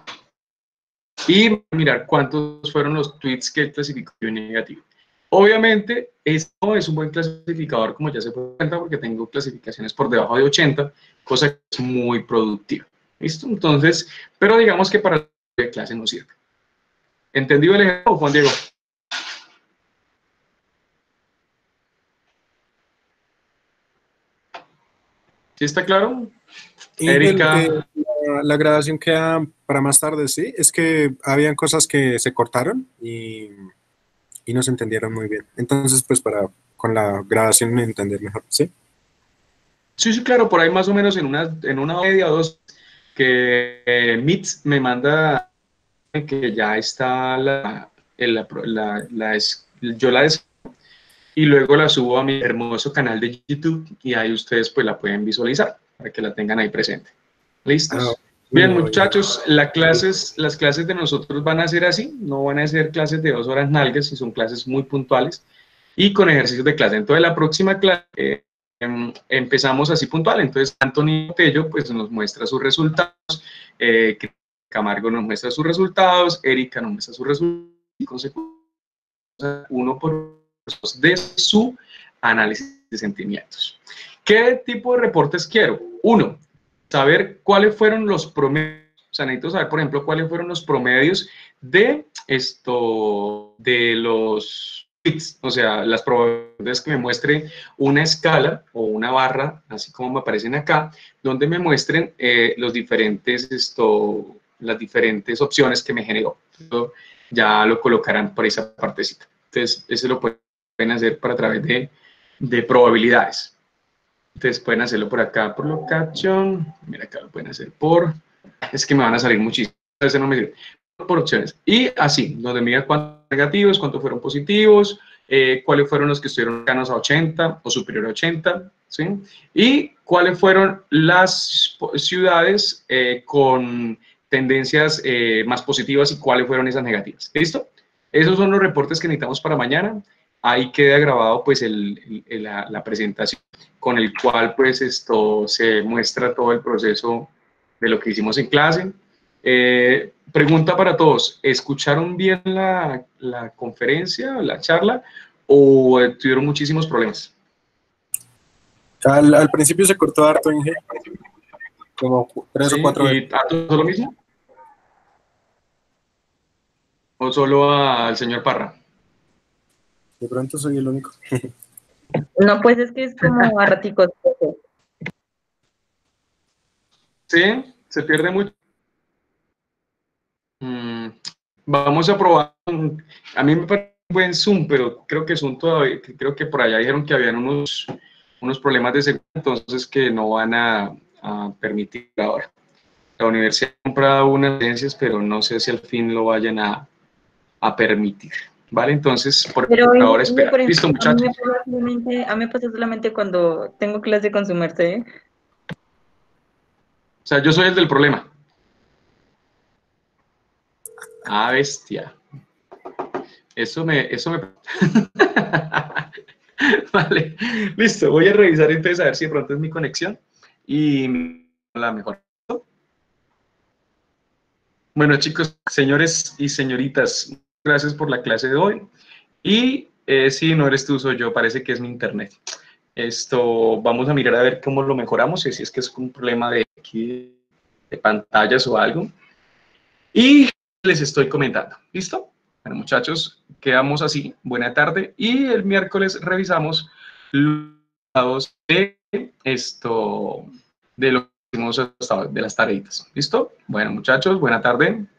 A: y mirar cuántos fueron los tweets que clasificó negativo. Obviamente, esto es un buen clasificador, como ya se puede cuenta, porque tengo clasificaciones por debajo de ochenta, cosa que es muy productiva. ¿Listo? Entonces, pero digamos que para la clase no sirve. ¿Entendido el ejemplo, Juan Diego? ¿Sí está claro?
B: Y Erika. El, eh, la, la grabación queda para más tarde, ¿sí? Es que habían cosas que se cortaron y, y no se entendieron muy bien. Entonces, pues para con la grabación me entender mejor, ¿sí?
A: Sí, sí, claro, por ahí más o menos en una, en una media o dos que eh, Meet me manda que ya está la, la, la, la es, yo la des y luego la subo a mi hermoso canal de YouTube y ahí ustedes pues la pueden visualizar para que la tengan ahí presente. ¿Listos? Ah, bien, muchachos, la clases, las clases de nosotros van a ser así, no van a ser clases de dos horas nalgas, si son clases muy puntuales y con ejercicios de clase. Entonces la próxima clase eh, em, empezamos así puntual, entonces Anthony Botello pues nos muestra sus resultados, eh, Camargo nos muestra sus resultados, Erika nos muestra sus resultados, uno por uno de su análisis de sentimientos. ¿Qué tipo de reportes quiero? Uno, saber cuáles fueron los promedios, o sea, necesito saber, por ejemplo, cuáles fueron los promedios de esto, de los tweets, o sea, las probabilidades que me muestren una escala o una barra, así como me aparecen acá, donde me muestren eh, los diferentes esto, las diferentes opciones que me generó. Eso ya lo colocarán por esa partecita. Entonces, eso lo pueden hacer para a través de, de probabilidades. Entonces, pueden hacerlo por acá por location. Mira, acá lo pueden hacer por... Es que me van a salir muchísimos. Ese no me sirve. Por opciones. Y así, donde me diga cuántos negativos, cuántos fueron positivos, eh, cuáles fueron los que estuvieron cercanos a ochenta o superior a ochenta, ¿sí? Y cuáles fueron las ciudades eh, con tendencias eh, más positivas y cuáles fueron esas negativas. ¿Listo? Esos son los reportes que necesitamos para mañana. Ahí queda grabado pues el, el, la, la presentación con el cual pues esto se muestra todo el proceso de lo que hicimos en clase. Eh, pregunta para todos, ¿escucharon bien la, la conferencia, la charla, o tuvieron muchísimos problemas?
B: Al, al principio se cortó harto, Inge, como tres
A: ¿Sí?
B: o cuatro
A: ¿Y
B: veces.
A: a todos lo mismo? ¿O solo al señor Parra?
B: De pronto soy el único.
C: No, pues es que es como a raticos.
A: ¿Sí? ¿Se pierde mucho? Mm, vamos a probar. A mí me parece un buen Zoom, pero creo que Zoom todavía, creo que por allá dijeron que habían unos, unos problemas de seguridad, entonces que no van a, a permitir ahora. La universidad ha comprado unas licencias, pero no sé si al fin lo vayan a, a permitir. ¿Vale? Entonces, por
C: Pero
A: ahora
C: Inge,
A: espera.
C: por ejemplo,
A: ¿Listo,
C: a mí
A: muchachos?
C: me pasa solamente, a mí me pasa solamente cuando tengo clase con su merced.
A: O sea, yo soy el del problema. Ah, bestia. Eso me... Eso me... Vale, listo. Voy a revisar entonces a ver si de pronto es mi conexión y la mejor. Bueno, chicos, señores y señoritas, gracias por la clase de hoy. Y eh, si no eres tú, soy yo, parece que es mi internet. Esto, vamos a mirar a ver cómo lo mejoramos, si es que es un problema de, aquí, de pantallas o algo. Y les estoy comentando, ¿listo? Bueno, muchachos, quedamos así. Buena tarde. Y el miércoles revisamos los datos de esto, de lo que hicimos hasta- de las tareitas. ¿Listo? Bueno, muchachos, buena tarde.